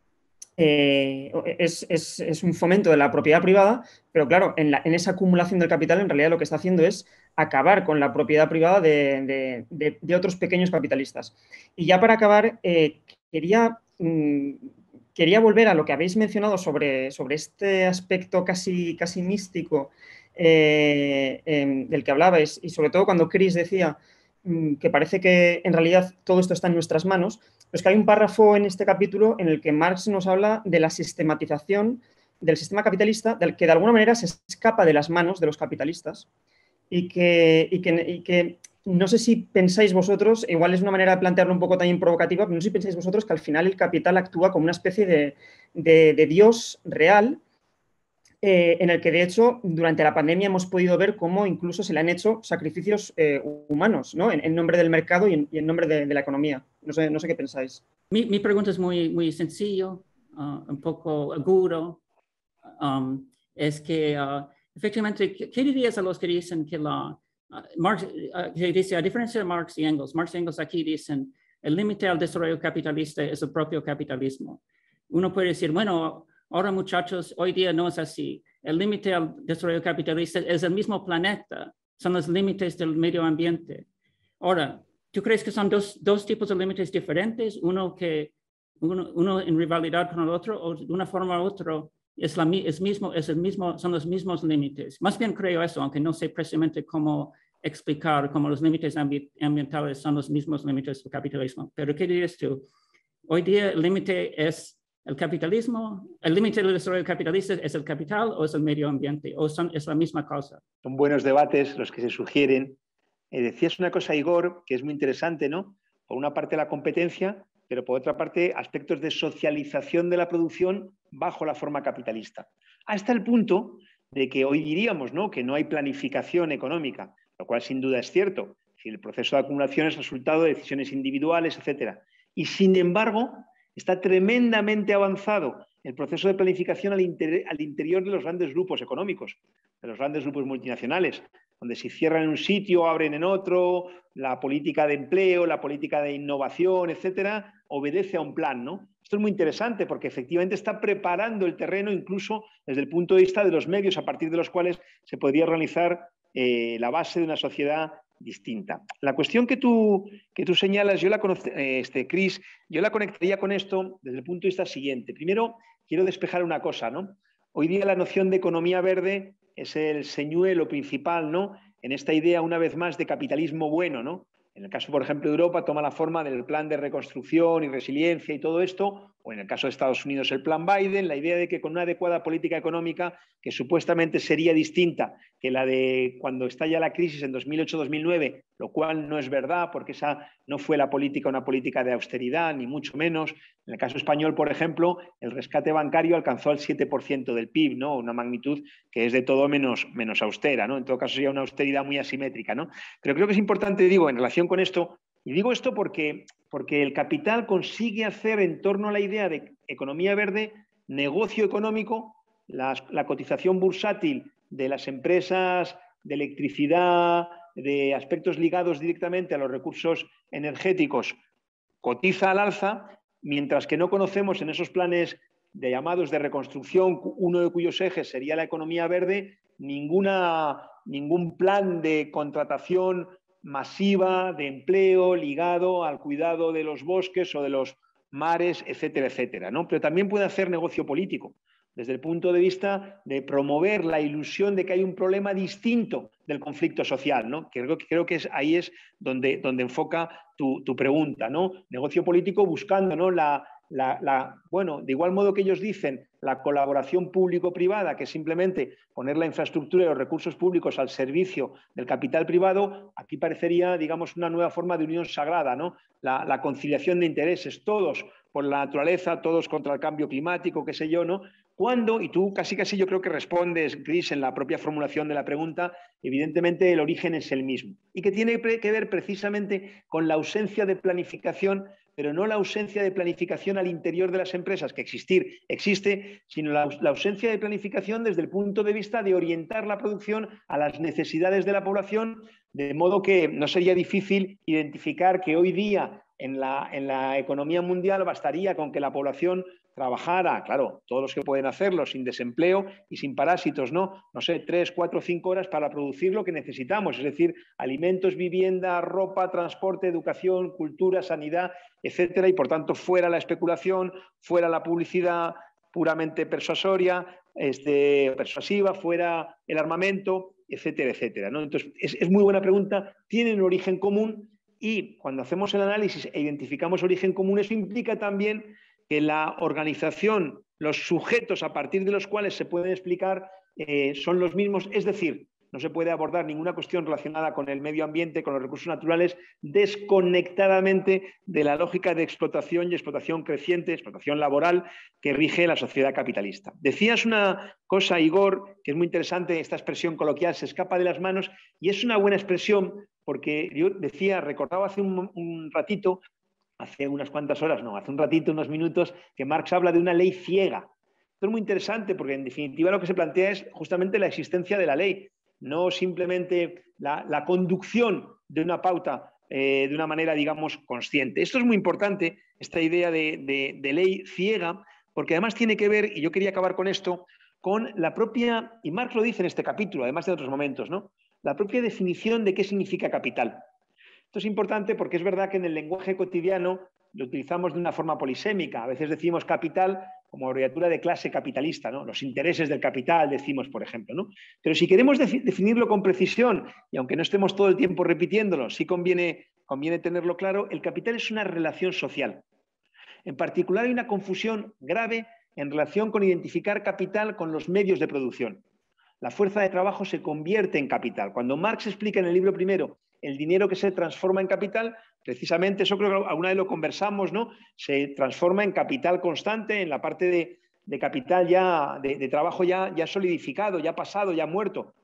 es un fomento de la propiedad privada, pero claro, en esa acumulación del capital en realidad lo que está haciendo es acabar con la propiedad privada de otros pequeños capitalistas. Y ya para acabar, quería volver a lo que habéis mencionado sobre este aspecto casi místico del que hablabais, y sobre todo cuando Chris decía que parece que en realidad todo esto está en nuestras manos. Pues que hay un párrafo en este capítulo en el que Marx nos habla de la sistematización del sistema capitalista, del que de alguna manera se escapa de las manos de los capitalistas y que no sé si pensáis vosotros, igual es una manera de plantearlo un poco también provocativa, pero no sé si pensáis vosotros que al final el capital actúa como una especie de Dios real, en el que de hecho durante la pandemia hemos podido ver cómo incluso se le han hecho sacrificios humanos, ¿no? En nombre del mercado y en nombre de la economía. No sé qué pensáis. Mi pregunta es muy sencillo, un poco agudo. Es que efectivamente, ¿qué dirías a los que dicen que Marx, que dice, a diferencia de Marx y Engels aquí dicen, el límite al desarrollo capitalista es el propio capitalismo? Uno puede decir, bueno, ahora muchachos, hoy día no es así. El límite al desarrollo capitalista es el mismo planeta, son los límites del medio ambiente. Ahora, ¿tú crees que son dos tipos de límites diferentes? Uno en rivalidad con el otro, o de una forma u otra son los mismos límites. Más bien creo eso, aunque no sé precisamente cómo explicar cómo los límites ambientales son los mismos límites del capitalismo. Pero ¿qué dirías tú? Hoy día el límite es el capitalismo, el límite del desarrollo capitalista es el capital o es el medio ambiente, o es la misma cosa. Son buenos debates los que se sugieren. Decías una cosa, Igor, que es muy interesante, ¿no? Por una parte la competencia, pero por otra parte aspectos de socialización de la producción bajo la forma capitalista. Hasta el punto de que hoy diríamos, ¿no?, que no hay planificación económica, lo cual sin duda es cierto. Si el proceso de acumulación es resultado de decisiones individuales, etc. Y sin embargo, está tremendamente avanzado el proceso de planificación al interior de los grandes grupos económicos, de los grandes grupos multinacionales, donde si cierran en un sitio, abren en otro, la política de empleo, la política de innovación, etcétera, obedece a un plan, ¿no? Esto es muy interesante porque efectivamente está preparando el terreno incluso desde el punto de vista de los medios a partir de los cuales se podría organizar la base de una sociedad distinta. La cuestión que tú señalas, Chris, yo la conectaría con esto desde el punto de vista siguiente. Primero, quiero despejar una cosa, ¿no? Hoy día la noción de economía verde es el señuelo principal, ¿no?, en esta idea, una vez más, de capitalismo bueno, ¿no? En el caso, por ejemplo, de Europa, toma la forma del plan de reconstrucción y resiliencia y todo esto, o en el caso de Estados Unidos, el plan Biden, la idea de que con una adecuada política económica, que supuestamente sería distinta que la de cuando estalla la crisis en 2008-2009, lo cual no es verdad, porque esa no fue la política, una política de austeridad, ni mucho menos. En el caso español, por ejemplo, el rescate bancario alcanzó el 7% del PIB, ¿no? Una magnitud que es de todo menos austera, ¿no? En todo caso, sería una austeridad muy asimétrica, ¿no? Pero creo que es importante, digo, en relación con esto, y digo esto porque el capital consigue hacer en torno a la idea de economía verde negocio económico, la cotización bursátil de las empresas de electricidad, de aspectos ligados directamente a los recursos energéticos, cotiza al alza, mientras que no conocemos en esos planes de llamados de reconstrucción, uno de cuyos ejes sería la economía verde, ningún plan de contratación masiva de empleo ligado al cuidado de los bosques o de los mares, etcétera, etcétera, ¿no? Pero también puede hacer negocio político, desde el punto de vista de promover la ilusión de que hay un problema distinto del conflicto social, ¿no? Creo que ahí es donde enfoca tu pregunta, ¿no? Negocio político buscando, ¿no?, bueno, de igual modo que ellos dicen la colaboración público-privada, que es simplemente poner la infraestructura y los recursos públicos al servicio del capital privado, aquí parecería, digamos, una nueva forma de unión sagrada, ¿no? La conciliación de intereses, todos por la naturaleza, todos contra el cambio climático, qué sé yo, ¿no? Cuando, y tú casi yo creo que respondes, Chris, en la propia formulación de la pregunta, evidentemente el origen es el mismo y que tiene que ver precisamente con la ausencia de planificación, pero no la ausencia de planificación al interior de las empresas, que existe, sino la ausencia de planificación desde el punto de vista de orientar la producción a las necesidades de la población, de modo que no sería difícil identificar que hoy día en la economía mundial bastaría con que la población trabajara, claro, todos los que pueden hacerlo, sin desempleo y sin parásitos, ¿no? No sé, 3, 4, 5 horas para producir lo que necesitamos, es decir, alimentos, vivienda, ropa, transporte, educación, cultura, sanidad, etcétera, y por tanto fuera la especulación, fuera la publicidad puramente persuasiva, fuera el armamento, etcétera, etcétera, ¿no? Entonces, es muy buena pregunta, tienen un origen común y cuando hacemos el análisis e identificamos origen común, eso implica también que la organización, los sujetos a partir de los cuales se pueden explicar son los mismos, es decir, no se puede abordar ninguna cuestión relacionada con el medio ambiente, con los recursos naturales, desconectadamente de la lógica de explotación y explotación creciente, explotación laboral que rige la sociedad capitalista. Decías una cosa, Igor, que es muy interesante, esta expresión coloquial, se escapa de las manos, y es una buena expresión porque yo recordaba hace un ratito, hace unas cuantas horas, no, hace un ratito, unos minutos, que Marx habla de una ley ciega. Esto es muy interesante porque en definitiva lo que se plantea es justamente la existencia de la ley, no simplemente la conducción de una pauta de una manera, digamos, consciente. Esto es muy importante, esta idea de ley ciega, porque además tiene que ver, y yo quería acabar con esto, con la propia, y Marx lo dice en este capítulo, además de otros momentos, ¿no?, la propia definición de qué significa capital. Esto es importante porque es verdad que en el lenguaje cotidiano lo utilizamos de una forma polisémica. A veces decimos capital como abreviatura de clase capitalista, ¿no? Los intereses del capital, decimos, por ejemplo, ¿no? Pero si queremos definirlo con precisión, y aunque no estemos todo el tiempo repitiéndolo, sí conviene tenerlo claro, el capital es una relación social. En particular, hay una confusión grave en relación con identificar capital con los medios de producción. La fuerza de trabajo se convierte en capital. Cuando Marx explica en el libro primero el dinero que se transforma en capital, precisamente eso creo que alguna vez lo conversamos, ¿no? Se transforma en capital constante, en la parte de capital ya, de trabajo ya solidificado, ya pasado, ya muerto.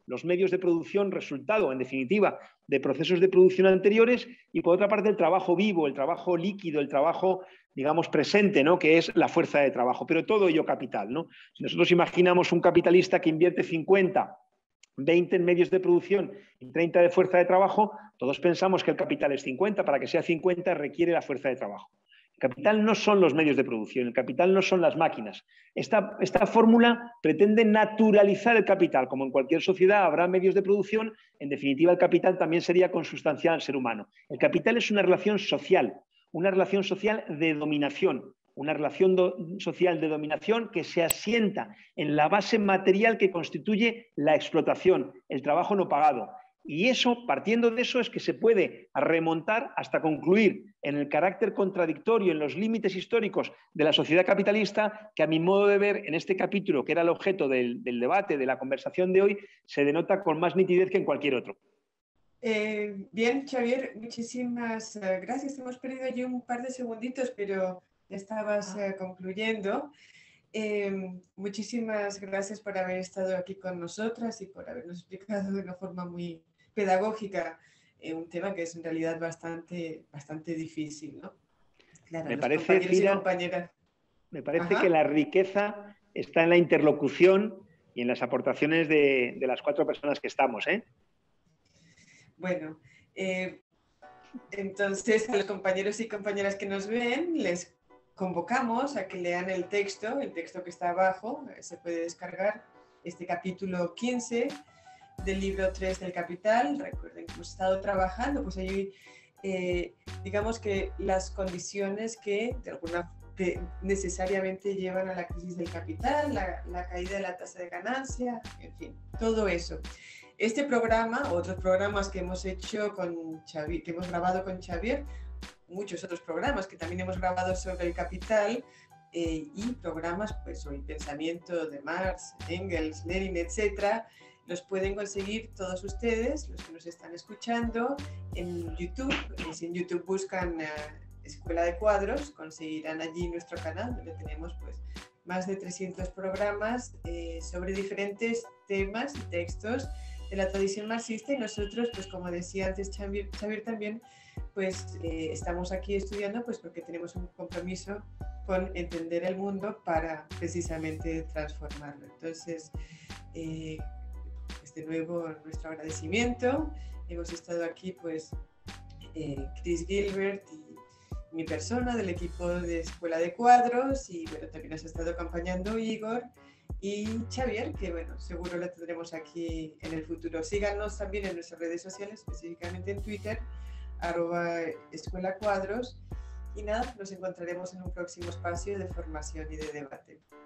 los medios de producción resultado, en definitiva, de procesos de producción anteriores, y por otra parte el trabajo vivo, el trabajo líquido, el trabajo, digamos, presente, ¿no? Que es la fuerza de trabajo, pero todo ello capital, ¿no? Si nosotros imaginamos un capitalista que invierte 50, 20 en medios de producción y 30 de fuerza de trabajo, todos pensamos que el capital es 50, para que sea 50 requiere la fuerza de trabajo. El capital no son los medios de producción, el capital no son las máquinas. Esta fórmula pretende naturalizar el capital. Como en cualquier sociedad habrá medios de producción, en definitiva el capital también sería consustancial al ser humano. El capital es una relación social de dominación, una relación social de dominación que se asienta en la base material que constituye la explotación, el trabajo no pagado. Y eso, partiendo de eso, es que se puede remontar hasta concluir en el carácter contradictorio, en los límites históricos de la sociedad capitalista, que a mi modo de ver, en este capítulo, que era el objeto del debate, de la conversación de hoy, se denota con más nitidez que en cualquier otro. Bien, Xavier, muchísimas gracias. Hemos perdido allí un par de segunditos, pero ya estabas concluyendo. Muchísimas gracias por haber estado aquí con nosotras y por habernos explicado de una forma muy pedagógica un tema que es en realidad bastante difícil, ¿no? Claro, me parece, Cira, me parece Ajá. que la riqueza está en la interlocución y en las aportaciones de las 4 personas que estamos, ¿eh? Bueno, entonces a los compañeros y compañeras que nos ven, les convocamos a que lean el texto que está abajo, se puede descargar, este capítulo 15 del libro 3 del Capital. Recuerden que hemos estado trabajando, pues allí, digamos que las condiciones que necesariamente llevan a la crisis del capital, la caída de la tasa de ganancia, en fin, todo eso. Este programa, otros programas que hemos hecho con Xavier, que hemos grabado con Xavier, muchos otros programas que también hemos grabado sobre el capital, y programas pues sobre el pensamiento de Marx, Engels, Lenin, etcétera, los pueden conseguir todos ustedes, los que nos están escuchando, en YouTube. Si en YouTube buscan Escuela de Cuadros, conseguirán allí nuestro canal, donde tenemos pues más de 300 programas sobre diferentes temas y textos de la tradición marxista, y nosotros, pues como decía antes Xavier también, pues estamos aquí estudiando pues porque tenemos un compromiso con entender el mundo para precisamente transformarlo. Entonces, de nuevo nuestro agradecimiento. Hemos estado aquí pues Chris Gilbert y mi persona del equipo de Escuela de Cuadros, y bueno, también nos ha estado acompañando Igor y Xavier, que bueno, seguro la tendremos aquí en el futuro. Síganos también en nuestras redes sociales, específicamente en Twitter, @escuelacuadros, y nada, nos encontraremos en un próximo espacio de formación y de debate.